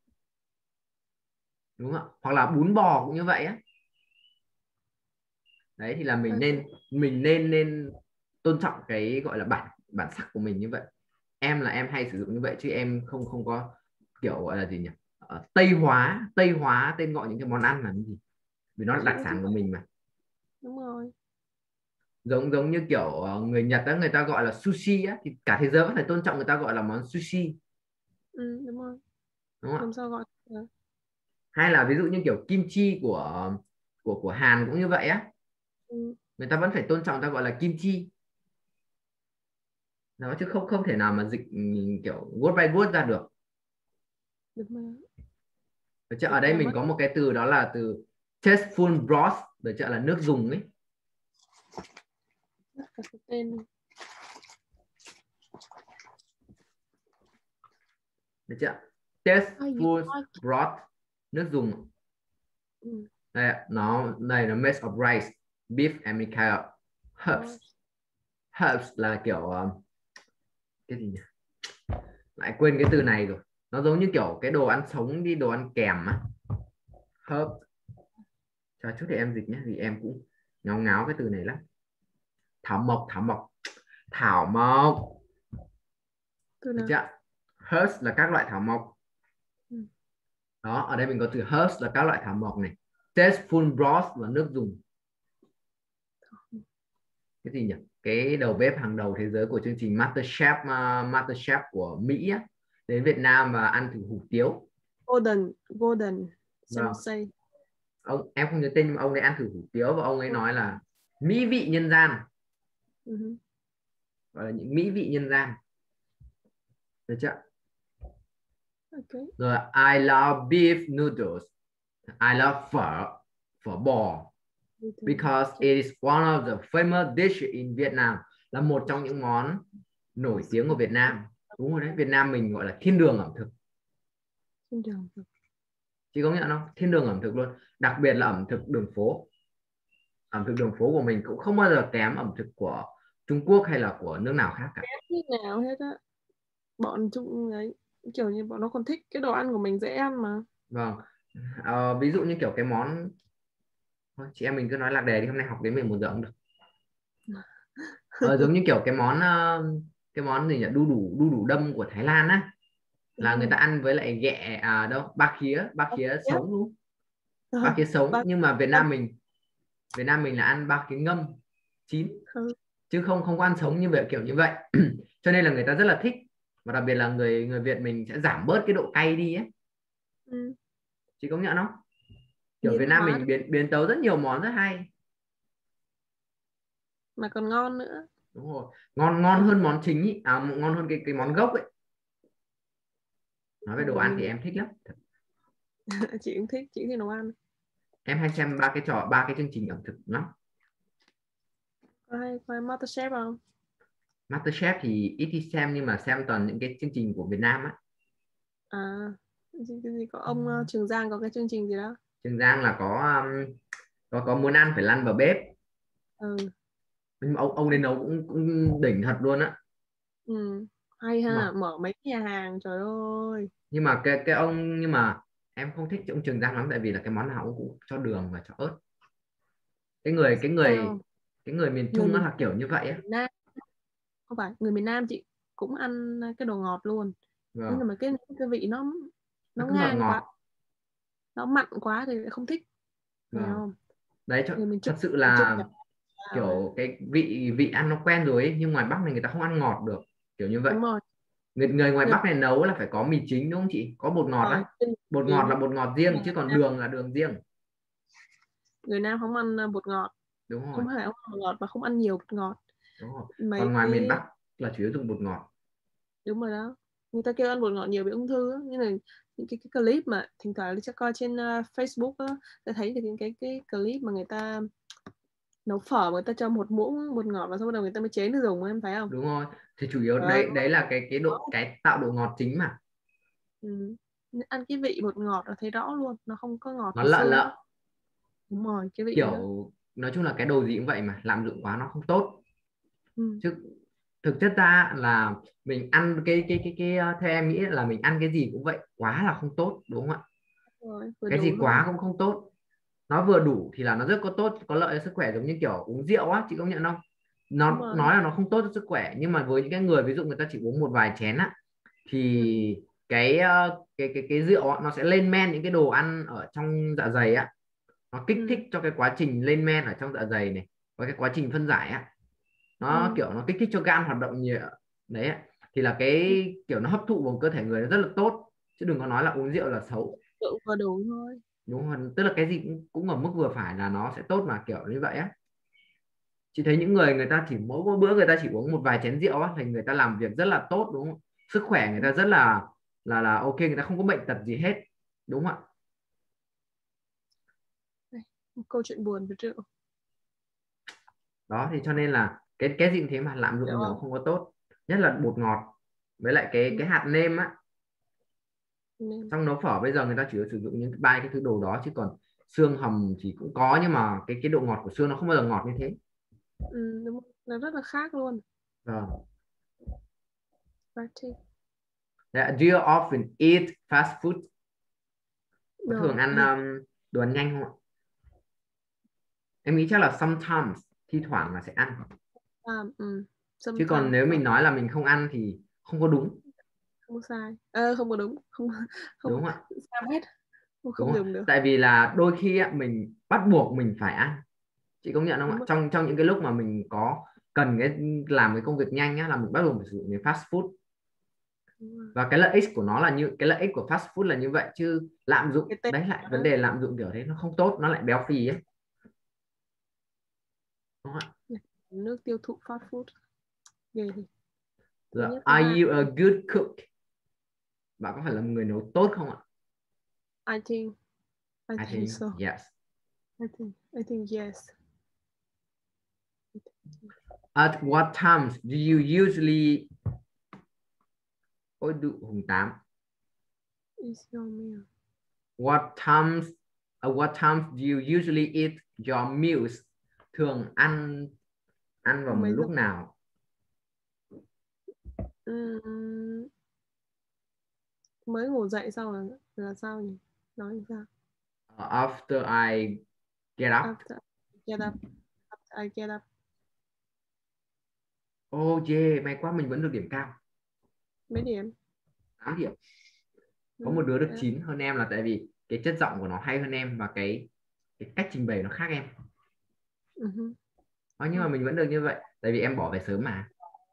Đúng không? Hoặc là bún bò cũng như vậy á. Đấy thì là mình nên mình nên nên tôn trọng cái gọi là bản bản sắc của mình như vậy. Em là em hay sử dụng như vậy chứ em không không có kiểu gọi là gì nhỉ, ờ, tây hóa tây hóa tên gọi những cái món ăn là cái gì, vì nó là Chị đặc cũng thích. sản của mình mà. Đúng rồi. Giống giống như kiểu ờ, người Nhật đó, người ta gọi là sushi á, thì cả thế giới vẫn phải tôn trọng người ta gọi là món sushi, Ừ, đúng rồi. đúng không ạ? Làm sao gọi được. Hay là ví dụ như kiểu kim chi của của của Hàn cũng như vậy á, Ừ, người ta vẫn phải tôn trọng, ta gọi là kim chi đó, chứ không không thể nào mà dịch ừ, kiểu word by word ra được. đúng rồi. Được chưa? Dịch Ở đây ra mình mất có một cái từ đó là từ tasteful broth, được chưa, là nước dùng ấy. mất cả cái tên. Được chưa? Ai gì? Tasteful broth, nước dùng. Ừ. Đây, nó đây nó made of rice, beef and many herbs. Herbs là kiểu uh, cái gì nhỉ, lại quên cái từ này rồi, nó giống như kiểu cái đồ ăn sống đi, đồ ăn kèm á. Herb, cho chút thì em dịch nhé, vì em cũng ngáo ngáo cái từ này lắm. Thảo mộc, thảo mộc, thảo mộc, Từ được nào? chưa? Herbs là các loại thảo mộc. Ừ. Đó, ở đây mình có từ herbs là các loại thảo mộc này, tasteful broth là nước dùng. Cái gì nhỉ, cái đầu bếp hàng đầu thế giới của chương trình MasterChef, uh, MasterChef của Mỹ á, đến Việt Nam và ăn thử hủ tiếu. Golden, Golden Vâng, Sensei. ông em không nhớ tên nhưng mà ông ấy ăn thử hủ tiếu và ông ấy nói là mỹ vị nhân gian, Ừ. gọi là những mỹ vị nhân gian, được chưa? Ok. Rồi I love beef noodles, I love phở, phở bò, because it is one of the famous dish in Vietnam, là một trong những món nổi tiếng của Việt Nam. Đúng rồi đấy, Việt Nam mình gọi là thiên đường ẩm thực. Thiên đường. Chị công nhận không? Thiên đường ẩm thực luôn, đặc biệt là ẩm thực đường phố. Ẩm thực đường phố của mình cũng không bao giờ kém ẩm thực của Trung Quốc hay là của nước nào khác cả. Như nào hết á. Bọn chúng ấy kiểu như bọn nó còn thích cái đồ ăn của mình dễ ăn mà. Vâng, ờ, ví dụ như kiểu cái món, thôi, chị em mình cứ nói lạc đề đi, hôm nay học đến mười một giờ cũng được. Ờ, giống như kiểu cái món ờ, cái món gì nhỉ, đu đủ đu đủ đâm của Thái Lan á, là Đúng người rồi. ta ăn với lại ghẹ à đâu ba khía, ba khía Yep. sống luôn, ba Ờ, khía sống, ba- nhưng mà Việt Nam mình Việt Nam mình là ăn ba khía ngâm chín, ừ. chứ không không có ăn sống như vậy, kiểu như vậy. Cho nên là người ta rất là thích, và đặc biệt là người người Việt mình sẽ giảm bớt cái độ cay đi ấy. Ừ. Chị công nhận không? Kiểu Biến Việt Nam hóa mình biến biến tấu rất nhiều món rất hay. mà còn ngon nữa. Đúng rồi, ngon ngon hơn món chính ý. À, ngon hơn cái cái món gốc ấy. Nói về đồ Người ăn thì miền em thích lắm. chị cũng thích, chị thích nấu ăn. Em hay xem ba cái trò ba cái chương trình ẩm thực lắm. Có hay coi MasterChef không? MasterChef thì ít khi xem, nhưng mà xem toàn những cái chương trình của Việt Nam á. À, cái gì, cái gì có ông uh, Trường Giang có cái chương trình gì đó. Trường Giang là có um, có có muốn ăn phải lăn vào bếp, Ừ. nhưng mà ông ông lên nấu cũng, cũng đỉnh thật luôn á. Ừ. Hay Nhưng mà ha, mở mấy nhà hàng, trời ơi. nhưng mà cái cái ông nhưng mà em không thích ông Trường Giang lắm, tại vì là cái món nào ông cũng cho đường và cho ớt. Cái người cái người Sao? cái người miền Người Trung nó miền là kiểu như vậy á. Nam, không phải, người miền Nam chị cũng ăn cái đồ ngọt luôn. Vâng, Nhưng mà cái cái vị nó nó nó cứ ngọt ngang quá, ngọt. nó mặn quá thì lại không thích, hiểu Vâng, không? đấy cho, Người miền thật Trung, sự miền Trung là nhập vào ấy. kiểu cái vị vị ăn nó quen rồi ấy, nhưng ngoài Bắc này người ta không ăn ngọt được, kiểu như vậy. Đúng rồi. Người, người ngoài Người, Bắc này nấu là phải có mì chính, đúng không chị, có bột ngọt rồi, á. Bột ngọt là chín. bột ngọt riêng, chứ còn đường là đường riêng. Người Nam không ăn uh, bột ngọt, Đúng rồi, không phải không ăn bột ngọt mà không ăn nhiều bột ngọt. đúng rồi. Mấy Còn ngoài miền cái, Bắc là chủ yếu dùng bột ngọt. đúng rồi đó, người ta kêu ăn bột ngọt nhiều bị ung thư á. Như là những cái, cái clip mà thỉnh thoảng đi cho coi trên uh, Facebook á, ta thấy được những cái cái clip mà người ta nấu phở, người ta cho một muỗng bột ngọt vào, xong bắt đầu người ta mới chế nước dùng, em thấy không? Đúng rồi, thì chủ yếu Trời ơi, đấy đấy là cái cái độ cái tạo độ ngọt chính mà. ừ. Ăn cái vị bột ngọt là thấy rõ luôn, nó không có ngọt Nó từ lợ xương. lợ, Đúng rồi, cái vị đó. kiểu nói chung là cái đồ gì cũng vậy mà, lạm dụng quá nó không tốt. Ừ. Chứ thực chất ra là mình ăn cái cái cái cái theo em nghĩ là mình ăn cái gì cũng vậy, quá là không tốt, đúng không ạ? Rồi, vừa Cái đủ gì thôi. quá cũng không tốt, nó vừa đủ thì là nó rất có tốt, có lợi cho sức khỏe, giống như kiểu uống rượu á, chị công nhận không? nó nói là nó không tốt cho sức khỏe, nhưng mà với những cái người ví dụ người ta chỉ uống một vài chén á thì ừ. cái cái cái cái rượu á, nó sẽ lên men những cái đồ ăn ở trong dạ dày á, nó kích ừ. thích cho cái quá trình lên men ở trong dạ dày này và cái quá trình phân giải á, nó ừ. kiểu nó kích thích cho gan hoạt động nhiều đấy á. Thì là cái ừ. kiểu nó hấp thụ vào cơ thể người nó rất là tốt, chứ đừng có nói là uống rượu là xấu. Rượu vừa đủ thôi. Đúng rồi, tức là cái gì cũng, cũng ở mức vừa phải là nó sẽ tốt mà, kiểu như vậy á. Chị thấy những người người ta chỉ mỗi, mỗi bữa người ta chỉ uống một vài chén rượu á thì người ta làm việc rất là tốt, đúng không? Sức khỏe người ta rất là là là ok, người ta không có bệnh tật gì hết, đúng không ạ? Một câu chuyện buồn với rượu. Đó thì cho nên là cái cái gì thế mà lạm dụng nhiều không có tốt, nhất là bột ngọt với lại cái cái hạt nêm á. Nêm. Trong nấu phở bây giờ người ta chỉ sử dụng những ba cái thứ đồ đó, chứ còn xương hầm thì cũng có, nhưng mà cái cái độ ngọt của xương nó không bao giờ ngọt như thế. Ừ, đúng, nó rất là khác luôn. Vâng. Right. Yeah, do you often eat fast food? Có No, thường ăn um, đồ ăn nhanh không ạ? Em nghĩ chắc là sometimes, thi thoảng là sẽ ăn. Um, um, chứ còn nếu mình nói là mình không ăn thì không có đúng. Không sai. À, không có đúng. Không, không, đúng ạ. Sao hết. Không, không Đúng dùng được. Tại vì là đôi khi mình bắt buộc mình phải ăn. Chị công nhận không ạ? Trong trong những cái lúc mà mình có cần cái làm cái công việc nhanh á, là mình bắt buộc phải sử dụng cái fast food. Và cái lợi ích của nó là như cái lợi ích của fast food là như vậy, chứ lạm dụng đấy lại vấn đề lạm dụng kiểu thế nó không tốt, nó lại béo phì ấy. Đúng không ạ? Nước tiêu thụ fast food. Ghê. Rồi, are you a good cook? Bạn có phải là một người nấu tốt không ạ? I think I, I think, think so. yes. I think I think yes. At what times do you usually Ôi đụ hùng tám. Is your meal. What times At what times do you usually eat your meals? Thường ăn ăn vào một lúc giờ? Nào? Uhm, mới ngủ dậy xong là là sao nhỉ? Nói sao? Uh, after I get up. After I get up. After I get up. Oh yeah, may quá mình vẫn được điểm cao. Mấy điểm? tám điểm. Có một đứa được chín hơn em là tại vì cái chất giọng của nó hay hơn em và cái cái cách trình bày nó khác em. Uh-huh. Ờ, nhưng mà mình vẫn được như vậy tại vì em bỏ về sớm mà.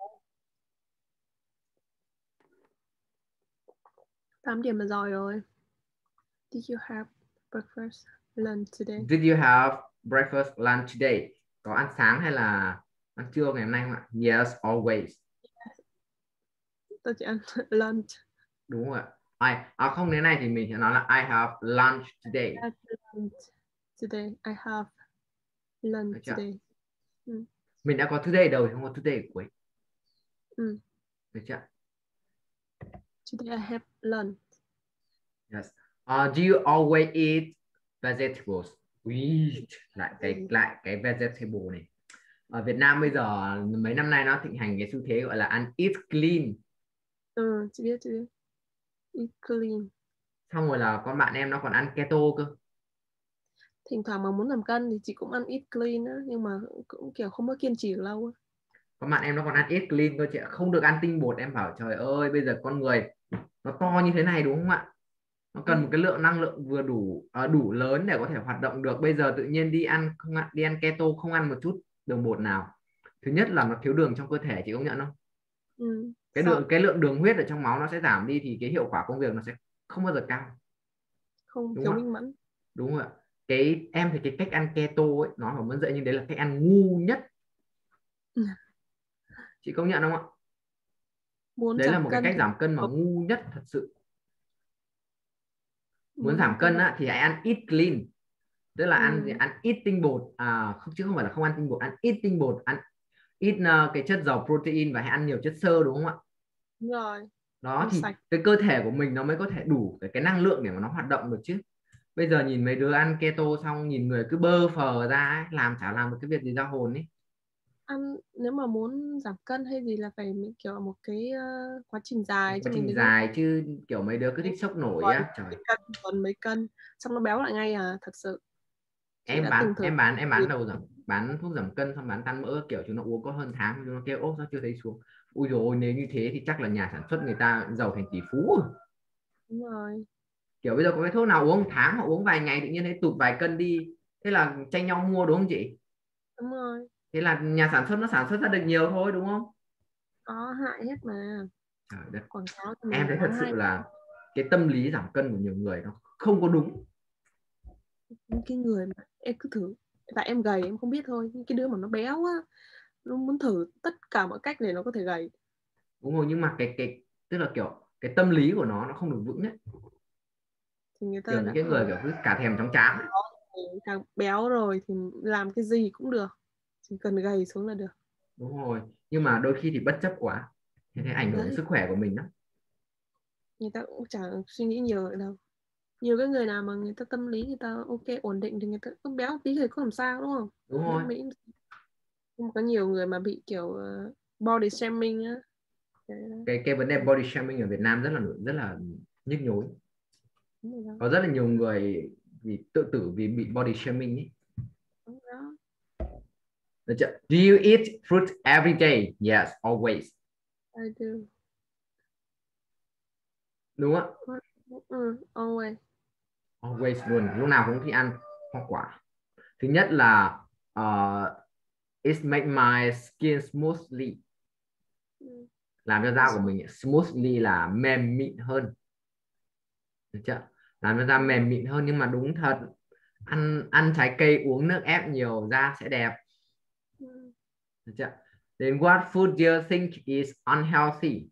tám điểm là giỏi rồi. Did you have breakfast, lunch today? Did you have breakfast, lunch today? Có ăn sáng hay là ăn trưa ngày hôm nay không ạ? Yes, always. Tôi chỉ ăn lunch. Đúng rồi. I, à không, thế này thì mình sẽ nói là I have lunch today. I have lunch today. I have lunch today. Ừ. Mình đã có today đầu thì không có today cuối. Ừ. Được chưa? Today I have lunch. Yes. Uh, do you always eat vegetables? Ui, lại cái lại cái vegetable này. Ở Việt Nam bây giờ mấy năm nay nó thịnh hành cái xu thế gọi là ăn eat clean. Ừ, chị biết, chị biết. Eat clean. Xong rồi là con bạn em nó còn ăn keto cơ. Thỉnh thoảng mà muốn giảm cân thì chị cũng ăn eat clean á, nhưng mà cũng kiểu không có kiên trì được lâu á. Con bạn em nó còn ăn eat clean thôi chị ạ, không được ăn tinh bột. Em bảo trời ơi, bây giờ con người nó to như thế này đúng không ạ? Nó cần ừ. một cái lượng năng lượng vừa đủ à, đủ lớn để có thể hoạt động được. Bây giờ tự nhiên đi ăn không ăn, đi ăn keto không ăn một chút đường bột nào. Thứ nhất là nó thiếu đường trong cơ thể, chị công nhận không? Ừ. Cái lượng cái lượng đường huyết ở trong máu nó sẽ giảm đi thì cái hiệu quả công việc nó sẽ không bao giờ cao. Không, thiếu minh mẫn. Đúng rồi ạ. Cái em thì cái cách ăn keto ấy nó phải vẫn dậy, nhưng đấy là cách ăn ngu nhất. Ừ. Chị công nhận không ạ? Muốn đấy là một cái cách thì... giảm cân mà ngu nhất thật sự. Muốn, muốn giảm cân á, thì hãy ăn eat clean, tức là ừ. ăn ăn ít tinh bột, à, không chứ không phải là không ăn tinh bột, ăn ít tinh bột, ăn ít uh, cái chất giàu protein và hãy ăn nhiều chất xơ, đúng không ạ? Đúng rồi. Đó ăn thì sạch. Cái cơ thể của mình nó mới có thể đủ cái, cái năng lượng để mà nó hoạt động được chứ. Bây giờ nhìn mấy đứa ăn keto xong nhìn người cứ bơ phờ ra ấy, làm chả làm được cái việc gì ra hồn ấy. Ăn nếu mà muốn giảm cân hay gì là phải kiểu một cái uh, quá trình dài, quá trình dài không? Chứ kiểu mấy đứa cứ thích sốc nổi á, trời. Cân, còn mấy cân xong nó béo lại ngay à, thật sự. Chị em bán em bán em bán đâu rồi? bán thuốc giảm cân xong bán tan mỡ kiểu chúng nó uống có hơn tháng chúng nó kêu ố sao chưa thấy xuống. Ui dồi ôi, nếu như thế thì chắc là nhà sản xuất người ta giàu thành tỷ phú rồi. Đúng rồi. Kiểu bây giờ có cái thuốc nào uống tháng họ uống vài ngày tự nhiên thấy tụt vài cân đi, thế là tranh nhau mua đúng không chị? Đúng rồi. Thế là nhà sản xuất nó sản xuất ra được nhiều thôi đúng không? Có hại hết mà. Trời đất. Quảng cáo thì Em mình thấy có thật sự hay. là cái tâm lý giảm cân của nhiều người nó không có đúng. Những cái người mà em cứ thử, tại em gầy em không biết thôi, những cái đứa mà nó béo á, nó muốn thử tất cả mọi cách để nó có thể gầy. Đúng rồi, nhưng mà cái cái tức là kiểu cái tâm lý của nó nó không được vững đấy. Thì người ta Kiểu những đã cái người có kiểu cứ cả thèm chóng chán ấy. càng béo rồi thì làm cái gì cũng được, chỉ cần gầy xuống là được. Đúng rồi, nhưng mà đôi khi thì bất chấp quá thì thế ảnh hưởng đến Đấy, sức khỏe của mình đó. người ta cũng chẳng suy nghĩ nhiều vậy đâu. Nhiều cái người nào mà người ta tâm lý người ta ok ổn định thì người ta không béo tí thì có làm sao, đúng không? Đúng Nước rồi, Mỹ cũng có nhiều người mà bị kiểu uh, body shaming á. cái cái vấn đề body shaming ở Việt Nam rất là rất là nhức nhối. Đúng rồi đó. Có rất là nhiều người vì tự tử vì bị body shaming ấy. Đúng đó. Được chưa? Do you eat fruit every day? Yes, always. I do. Đúng không? Ừ, always. Always luôn, lúc nào cũng thích ăn hoa quả. Thứ nhất là uh, it make my skin smoothly, Ừ. làm cho da của mình smoothly là mềm mịn hơn. Được chưa? Làm cho da mềm mịn hơn, nhưng mà đúng thật, ăn ăn trái cây uống nước ép nhiều da sẽ đẹp. Ừ. Được chưa? Then what food do you think is unhealthy?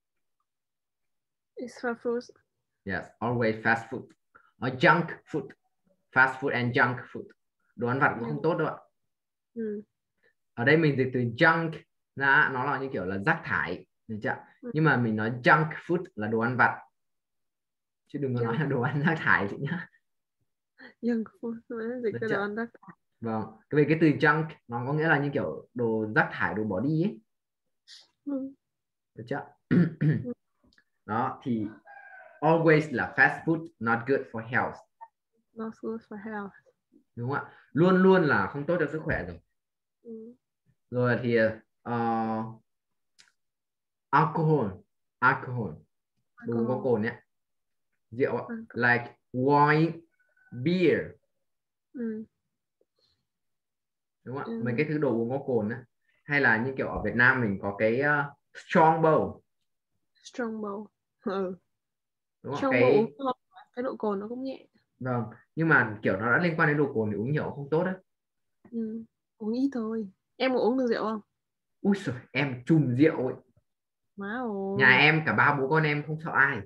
It's for fruits. Yes, always fast food or junk food. Fast food and junk food, đồ ăn vặt cũng không tốt đâu ạ. Ừ. Ở đây mình dịch từ junk ra, nó là như kiểu là rác thải. Được chưa? Ừ. Nhưng mà mình nói junk food là đồ ăn vặt, chứ đừng có nói Junk, là đồ ăn rác thải chị nhá. junk food, nó dịch Được cái đồ chưa? ăn rác thải. Vâng, về cái từ junk nó có nghĩa là như kiểu đồ rác thải, đồ bỏ đi ấy. Ừ. Được chưa? Ừ. Đó thì always là fast food not good for health. Not food for health. Đúng không ạ? Luôn luôn là không tốt cho sức khỏe rồi. Ừ. Rồi thì uh, alcohol, alcohol, đồ uống có Alcohol. cồn nhé, rượu ạ. Alcohol. Like wine, beer. Ừ. Đúng không ạ? Mấy Ừ. cái thứ đồ uống có cồn á. Hay là như kiểu ở Việt Nam mình có cái uh, Strongbow. Strongbow. Ừ. Đúng không? Strongbow uống Cái ngon, cái độ cồn nó cũng nhẹ. vâng, nhưng mà kiểu nó đã liên quan đến đồ cồn thì uống nhiều không tốt đấy. Ừ. Uống ít thôi. Em có uống được rượu không? Ui giời, em trùm rượu ấy. Má Nhà ơi. em cả ba bố con em không sợ ai.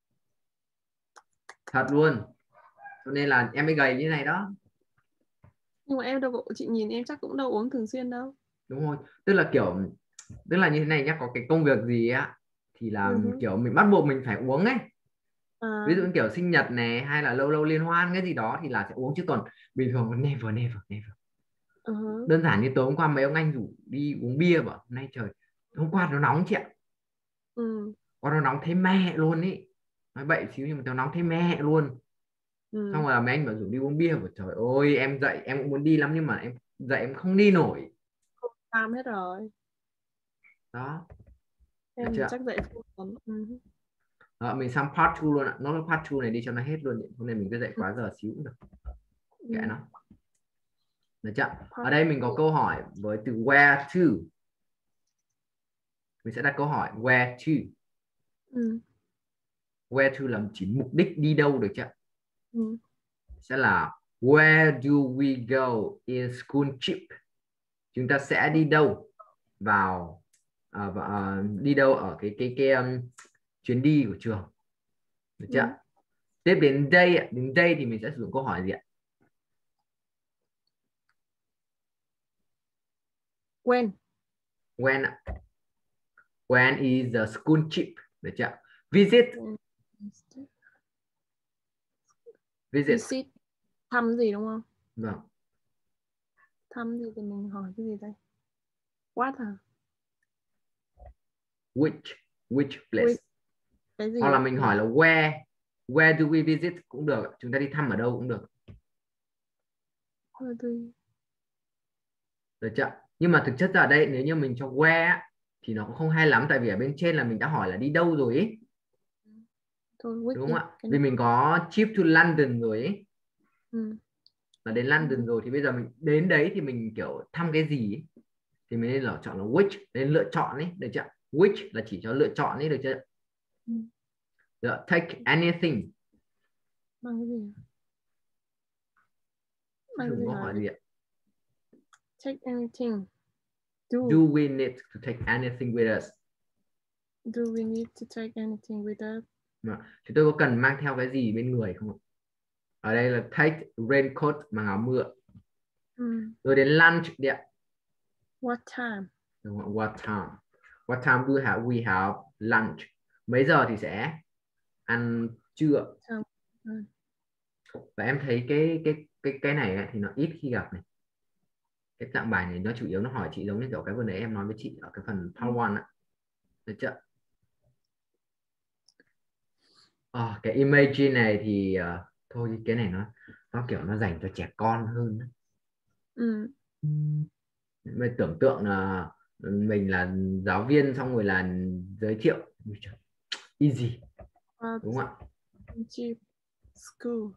Thật luôn. Cho nên là em mới gầy như này đó. Nhưng mà em đâu có, chị nhìn em chắc cũng đâu uống thường xuyên đâu. Đúng rồi. Tức là kiểu, tức là như thế này nhá, có cái công việc gì á thì là Ừ. kiểu mình bắt buộc mình phải uống ấy. Ví À. dụ như kiểu sinh nhật này hay là lâu lâu liên hoan cái gì đó thì là sẽ uống, chứ còn bình thường never never never. Uh-huh. Đơn giản như tối hôm qua mấy ông anh rủ đi uống bia, bảo hôm nay trời, hôm qua nó nóng chị ạ. Ừ. Qua nó nóng thấy mẹ luôn ý, nói bậy xíu nhưng mà nó nóng thấy mẹ luôn. Xong Ừ. rồi là mấy anh bảo rủ đi uống bia, bảo trời ơi em dậy em cũng muốn đi lắm nhưng mà em dậy em không đi nổi. Làm hết rồi. Đó, được Em thì chưa? chắc dậy không còn. Ừ. Đó, mình sang part hai luôn ạ, nó là part hai này đi cho nó hết luôn, hôm nay mình cứ dậy quá giờ xíu cũng được, kệ Ừ. nó. Được chưa? Ở Part đây mình có two. câu hỏi với từ where to. Mình sẽ đặt câu hỏi where to. Ừ. Where to là chỉ mục đích đi đâu, được chưa? Ừ. Sẽ là where do we go in school trip. Chúng ta sẽ đi đâu vào uh, uh, đi đâu ở cái cái cái um, chuyến đi của trường, được chưa? Ừ. Tiếp đến đây, đến đây thì mình sẽ sử dụng câu hỏi gì ạ? When. When. When is the school trip, được chưa? Visit. When. Visit. Visit. Thăm gì đúng không? Vâng. Thăm gì thì mình hỏi cái gì đây? What hả? Which. Which place. With. Cái gì Hoặc là ạ? mình Là hỏi là where. Where do we visit cũng được, chúng ta đi thăm ở đâu cũng được. where do you... được chưa? Nhưng mà thực chất là ở đây nếu như mình cho where á, thì nó cũng không hay lắm, tại vì ở bên trên là mình đã hỏi là đi đâu rồi ấy, Thôi which đúng đi không ạ? cái Vì này. mình có trip to London rồi ấy, Ừ. là đến London rồi, thì bây giờ mình đến đấy thì mình kiểu thăm cái gì ấy, thì mình nên là chọn là which, nên lựa chọn ấy, được chưa? Which là chỉ cho lựa chọn ấy, được chưa? Ừ. Được. Take anything. Mang cái gì? Mang cái Thử gì có hỏi hỏi đi. gì ạ? Take anything. Do. Do we need to take anything with us? Do we need to take anything with us? Mà, chúng tôi có cần mang theo cái gì bên người không ạ? Ở đây là take raincoat, mang áo mưa. Ừ. Rồi đến lunch đi ạ. What time? Đúng không? What time? What time do we have, we have lunch? Mấy giờ thì sẽ ăn trưa? Time. Ừ. Và em thấy cái cái cái cái này ấy, thì nó ít khi gặp này. Cái dạng bài này nó chủ yếu nó hỏi chị giống như kiểu cái vừa nãy em nói với chị ở cái phần part one á, được chưa? À, cái emoji này thì uh, thôi cái này nó nó kiểu nó dành cho trẻ con hơn. Ừ. Mình tưởng tượng là mình là giáo viên xong rồi là giới thiệu easy, What đúng không ạ? cheap school?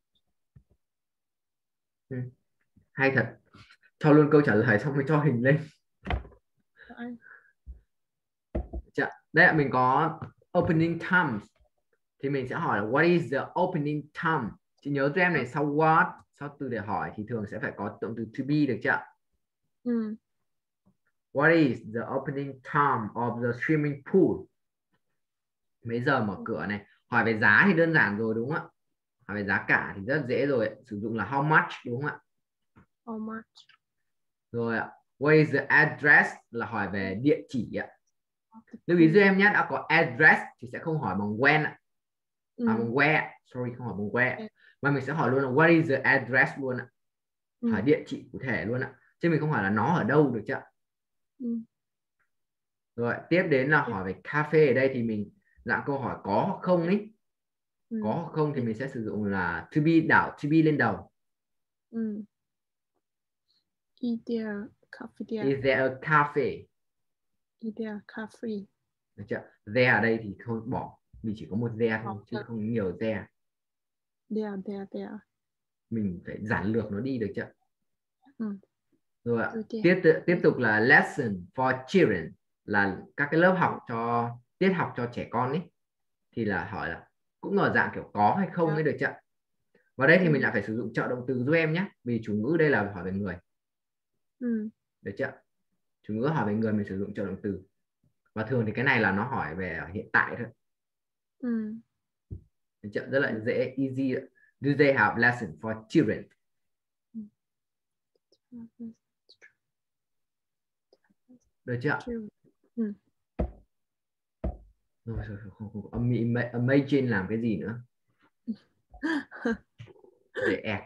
Ừ. Hay thật, cho luôn câu trả lời xong rồi cho hình lên. Đấy. Chà, đây là mình có opening times, thì mình sẽ hỏi là what is the opening time. Chị nhớ cho em này, sau what, sau từ để hỏi thì thường sẽ phải có động từ to be, được chưa? Ừ. What is the opening time of the swimming pool? Mấy giờ mở cửa này. Hỏi về giá thì đơn giản rồi, đúng không ạ? Hỏi về giá cả thì rất dễ rồi, sử dụng là how much, đúng không ạ? How much? Rồi ạ, what is the address là hỏi về địa chỉ ạ. Lưu ý Ừ. giúp em nhé, đã có address thì sẽ không hỏi bằng when ạ. Ừ. À, bằng where, sorry, không hỏi bằng where, mà mình sẽ hỏi luôn là what is the address luôn ạ. Ừ. Hỏi địa chỉ cụ thể luôn ạ, chứ mình không hỏi là nó ở đâu, được chưa? Ừ. Rồi tiếp đến là hỏi về cafe. Ở đây thì mình dạng câu hỏi có hoặc không ấy, Ừ. có hoặc không thì mình sẽ sử dụng là to be, đảo to be lên đầu. Ừ. Is there coffee there? Is there a cafe? Is there coffee? Được chưa? There ở đây thì thôi bỏ, vì chỉ có một there thôi chứ không nhiều there, There, there, there. mình phải giản lược nó đi, được chưa? Ừ. Rồi ạ. Rồi Tiếp tiếp tục là lesson for children, là các cái lớp học cho tiết học cho trẻ con ấy, thì là hỏi là cũng ở dạng kiểu có hay không ấy, được chưa? Và đây thì mình Ừ. lại phải sử dụng trợ động từ giúp em nhé, vì chủ ngữ đây là hỏi về người, Ừ. được chưa? Chủ ngữ hỏi về người mình sử dụng trợ động từ, và thường thì cái này là nó hỏi về hiện tại thôi, Ừ. được chưa? Rất là dễ, easy. Do they have lesson for children? Được chưa? Ừ. Rồi, rồi, không, không, không. Amazing làm cái gì nữa để ẹc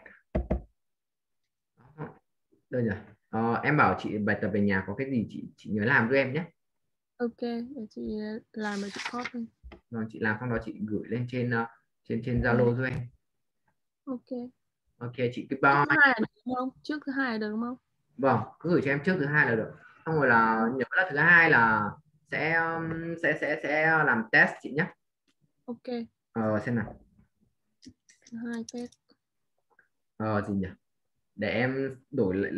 đây nhỉ. Ờ, em bảo chị bài tập về nhà có cái gì chị chị nhớ làm giúp em nhé. Ok, để chị làm rồi chị copy. Rồi chị làm xong đó chị gửi lên trên uh, trên trên Zalo Ừ. giúp em. Ok. Ok chị, Trước goodbye. thứ hai là được đúng không? Trước thứ hai là được đúng không? Vâng, cứ gửi cho em trước thứ hai là được. Xong rồi là Ừ. nhớ là thứ hai là sẽ um, sẽ sẽ sẽ làm test chị nhé. Ok. Ờ, xem nào. Thứ hai test. Ờ, gì nhỉ? Để em đổi lại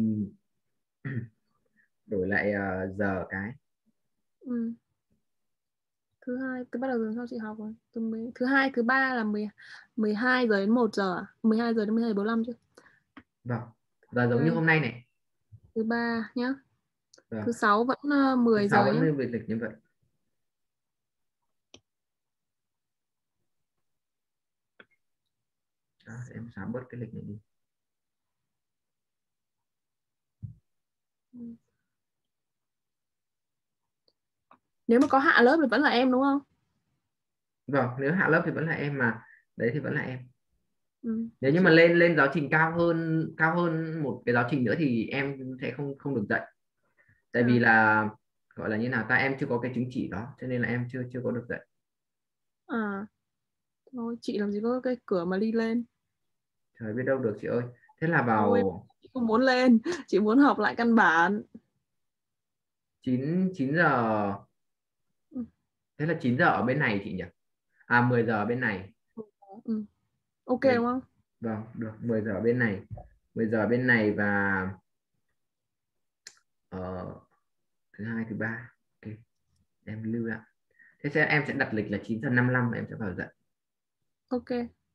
đổi lại uh, giờ cái. Ừ. Thứ hai, từ bắt đầu từ sau chị học rồi. Từ mười, thứ hai, thứ ba là mười, mười hai giờ đến một giờ à? mười hai giờ đến mười hai giờ bốn mươi lăm chứ. Vâng. Và giống như Okay. hôm nay này. Thứ ba nhá. Vâng. Thứ sáu vẫn uh, Thứ mười sáu giờ nhá. vẫn về lịch như vậy. À, em xóa bớt cái lịch này đi. Nếu mà có hạ lớp thì vẫn là em đúng không? Vâng, nếu hạ lớp thì vẫn là em, mà đấy thì vẫn là em. Ừ. Nếu như mà lên lên giáo trình cao hơn cao hơn một cái giáo trình nữa thì em sẽ không không được dạy, tại vì À. là gọi là như nào ta, em chưa có cái chứng chỉ đó cho nên là em chưa chưa có được dạy. À. Thôi chị làm gì có cái cửa mà đi lên. Trời biết đâu được chị ơi. Thế là Thôi vào không muốn lên, chị muốn học lại căn bản. chín chín giờ. Ừ. Thế là chín giờ ở bên này chị nhỉ? À mười giờ ở bên này. Ừ. Ok mười đúng không? Vâng, được, mười giờ ở bên này. mười giờ ở bên này và ờ, thứ hai thứ ba. Ok, em lưu lại. Thế sẽ em sẽ đặt lịch là chín giờ năm mươi lăm em sẽ vào dạy. Ok.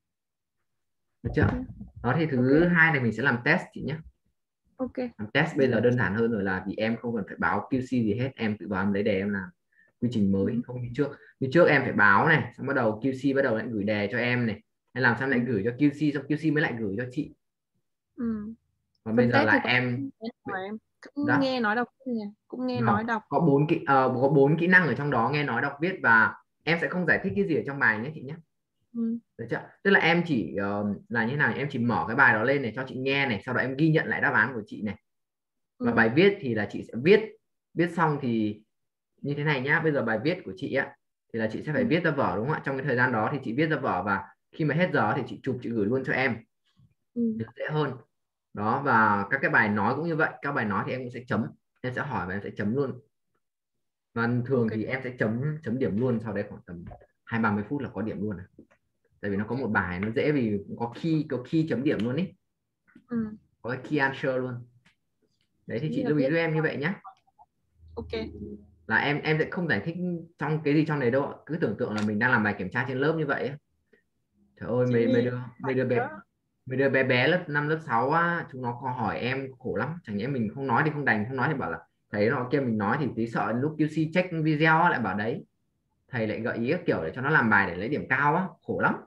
Được chưa? Ừ. Đó thì Ok. thứ hai này mình sẽ làm test chị nhé. Ok. Làm test bây giờ đơn giản hơn rồi, là vì em không cần phải báo quy xê gì hết, em tự vào em lấy đề em làm. Quy trình mới Ừ. không như trước. Như trước em phải báo này, xong bắt đầu quy xê bắt đầu lại gửi đề cho em này, hay làm xong lại Ừ. gửi cho quy xê, xong quy xê mới lại gửi cho chị. Ừ. Còn bây Phần giờ test là thì có em hỏi em cũng đó. nghe nói đọc viết nhỉ? Cũng nghe Vâng, nói đọc. có bốn kỹ uh, có bốn kỹ năng ở trong đó: nghe nói đọc viết, và em sẽ không giải thích cái gì ở trong bài nhé chị nhé. Ừ. Được chưa? Tức là em chỉ uh, là như nào, em chỉ mở cái bài đó lên này cho chị nghe này, sau đó em ghi nhận lại đáp án của chị này. Và Ừ. bài viết thì là chị sẽ viết viết xong thì như thế này nhá. Bây giờ bài viết của chị á thì là chị sẽ phải Ừ. viết ra vở đúng không ạ? Trong cái thời gian đó thì chị viết ra vở, và khi mà hết giờ thì chị chụp chị gửi luôn cho em Ừ. thì dễ hơn. Đó, và các cái bài nói cũng như vậy, các bài nói thì em cũng sẽ chấm, em sẽ hỏi và em sẽ chấm luôn. Và thường Ok. thì em sẽ chấm chấm điểm luôn, sau đấy khoảng tầm hai ba mươi phút là có điểm luôn này. Tại vì nó có Ok. một bài nó dễ, vì có khi có khi chấm điểm luôn ý, Ừ. có cái key answer luôn. Đấy thì Nghĩ chị là lưu ý viết. với em như vậy nhé. Ok. Là em em sẽ không giải thích trong cái gì trong này đâu ạ. Cứ tưởng tượng là mình đang làm bài kiểm tra trên lớp như vậy ấy. Trời ơi, Chị mấy mấy đi đứa mấy đứa bé đó. mấy đứa bé bé lớp năm lớp sáu á, chúng nó có hỏi em khổ lắm. Chẳng nhẽ mình không nói thì không đành, không nói thì bảo là thầy nó kia mình nói thì tí sợ lúc quy xê check video á, lại bảo đấy thầy lại gợi ý các kiểu để cho nó làm bài để lấy điểm cao á, khổ lắm.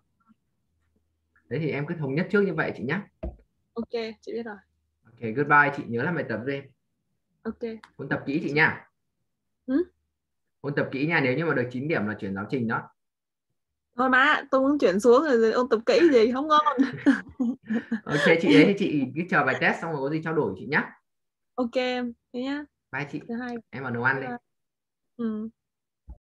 Đấy thì em cứ thống nhất trước như vậy chị nhé. Ok, chị biết rồi. Ok, goodbye chị, nhớ làm bài tập đi. Ok. Ôn tập kỹ chị Chị... nha. Ừ? Ôn tập kỹ nha, nếu như mà được chín điểm là chuyển giáo trình đó. Thôi má, tôi muốn chuyển xuống rồi, rồi ôn tập kỹ gì không ngon. Ok chị, đấy thì chị cứ chờ bài test xong rồi có gì trao đổi chị nhé. Ok em, thế nhá. Bye chị, Thứ hai. em vào nấu ăn Bye đi. bye. Ừ.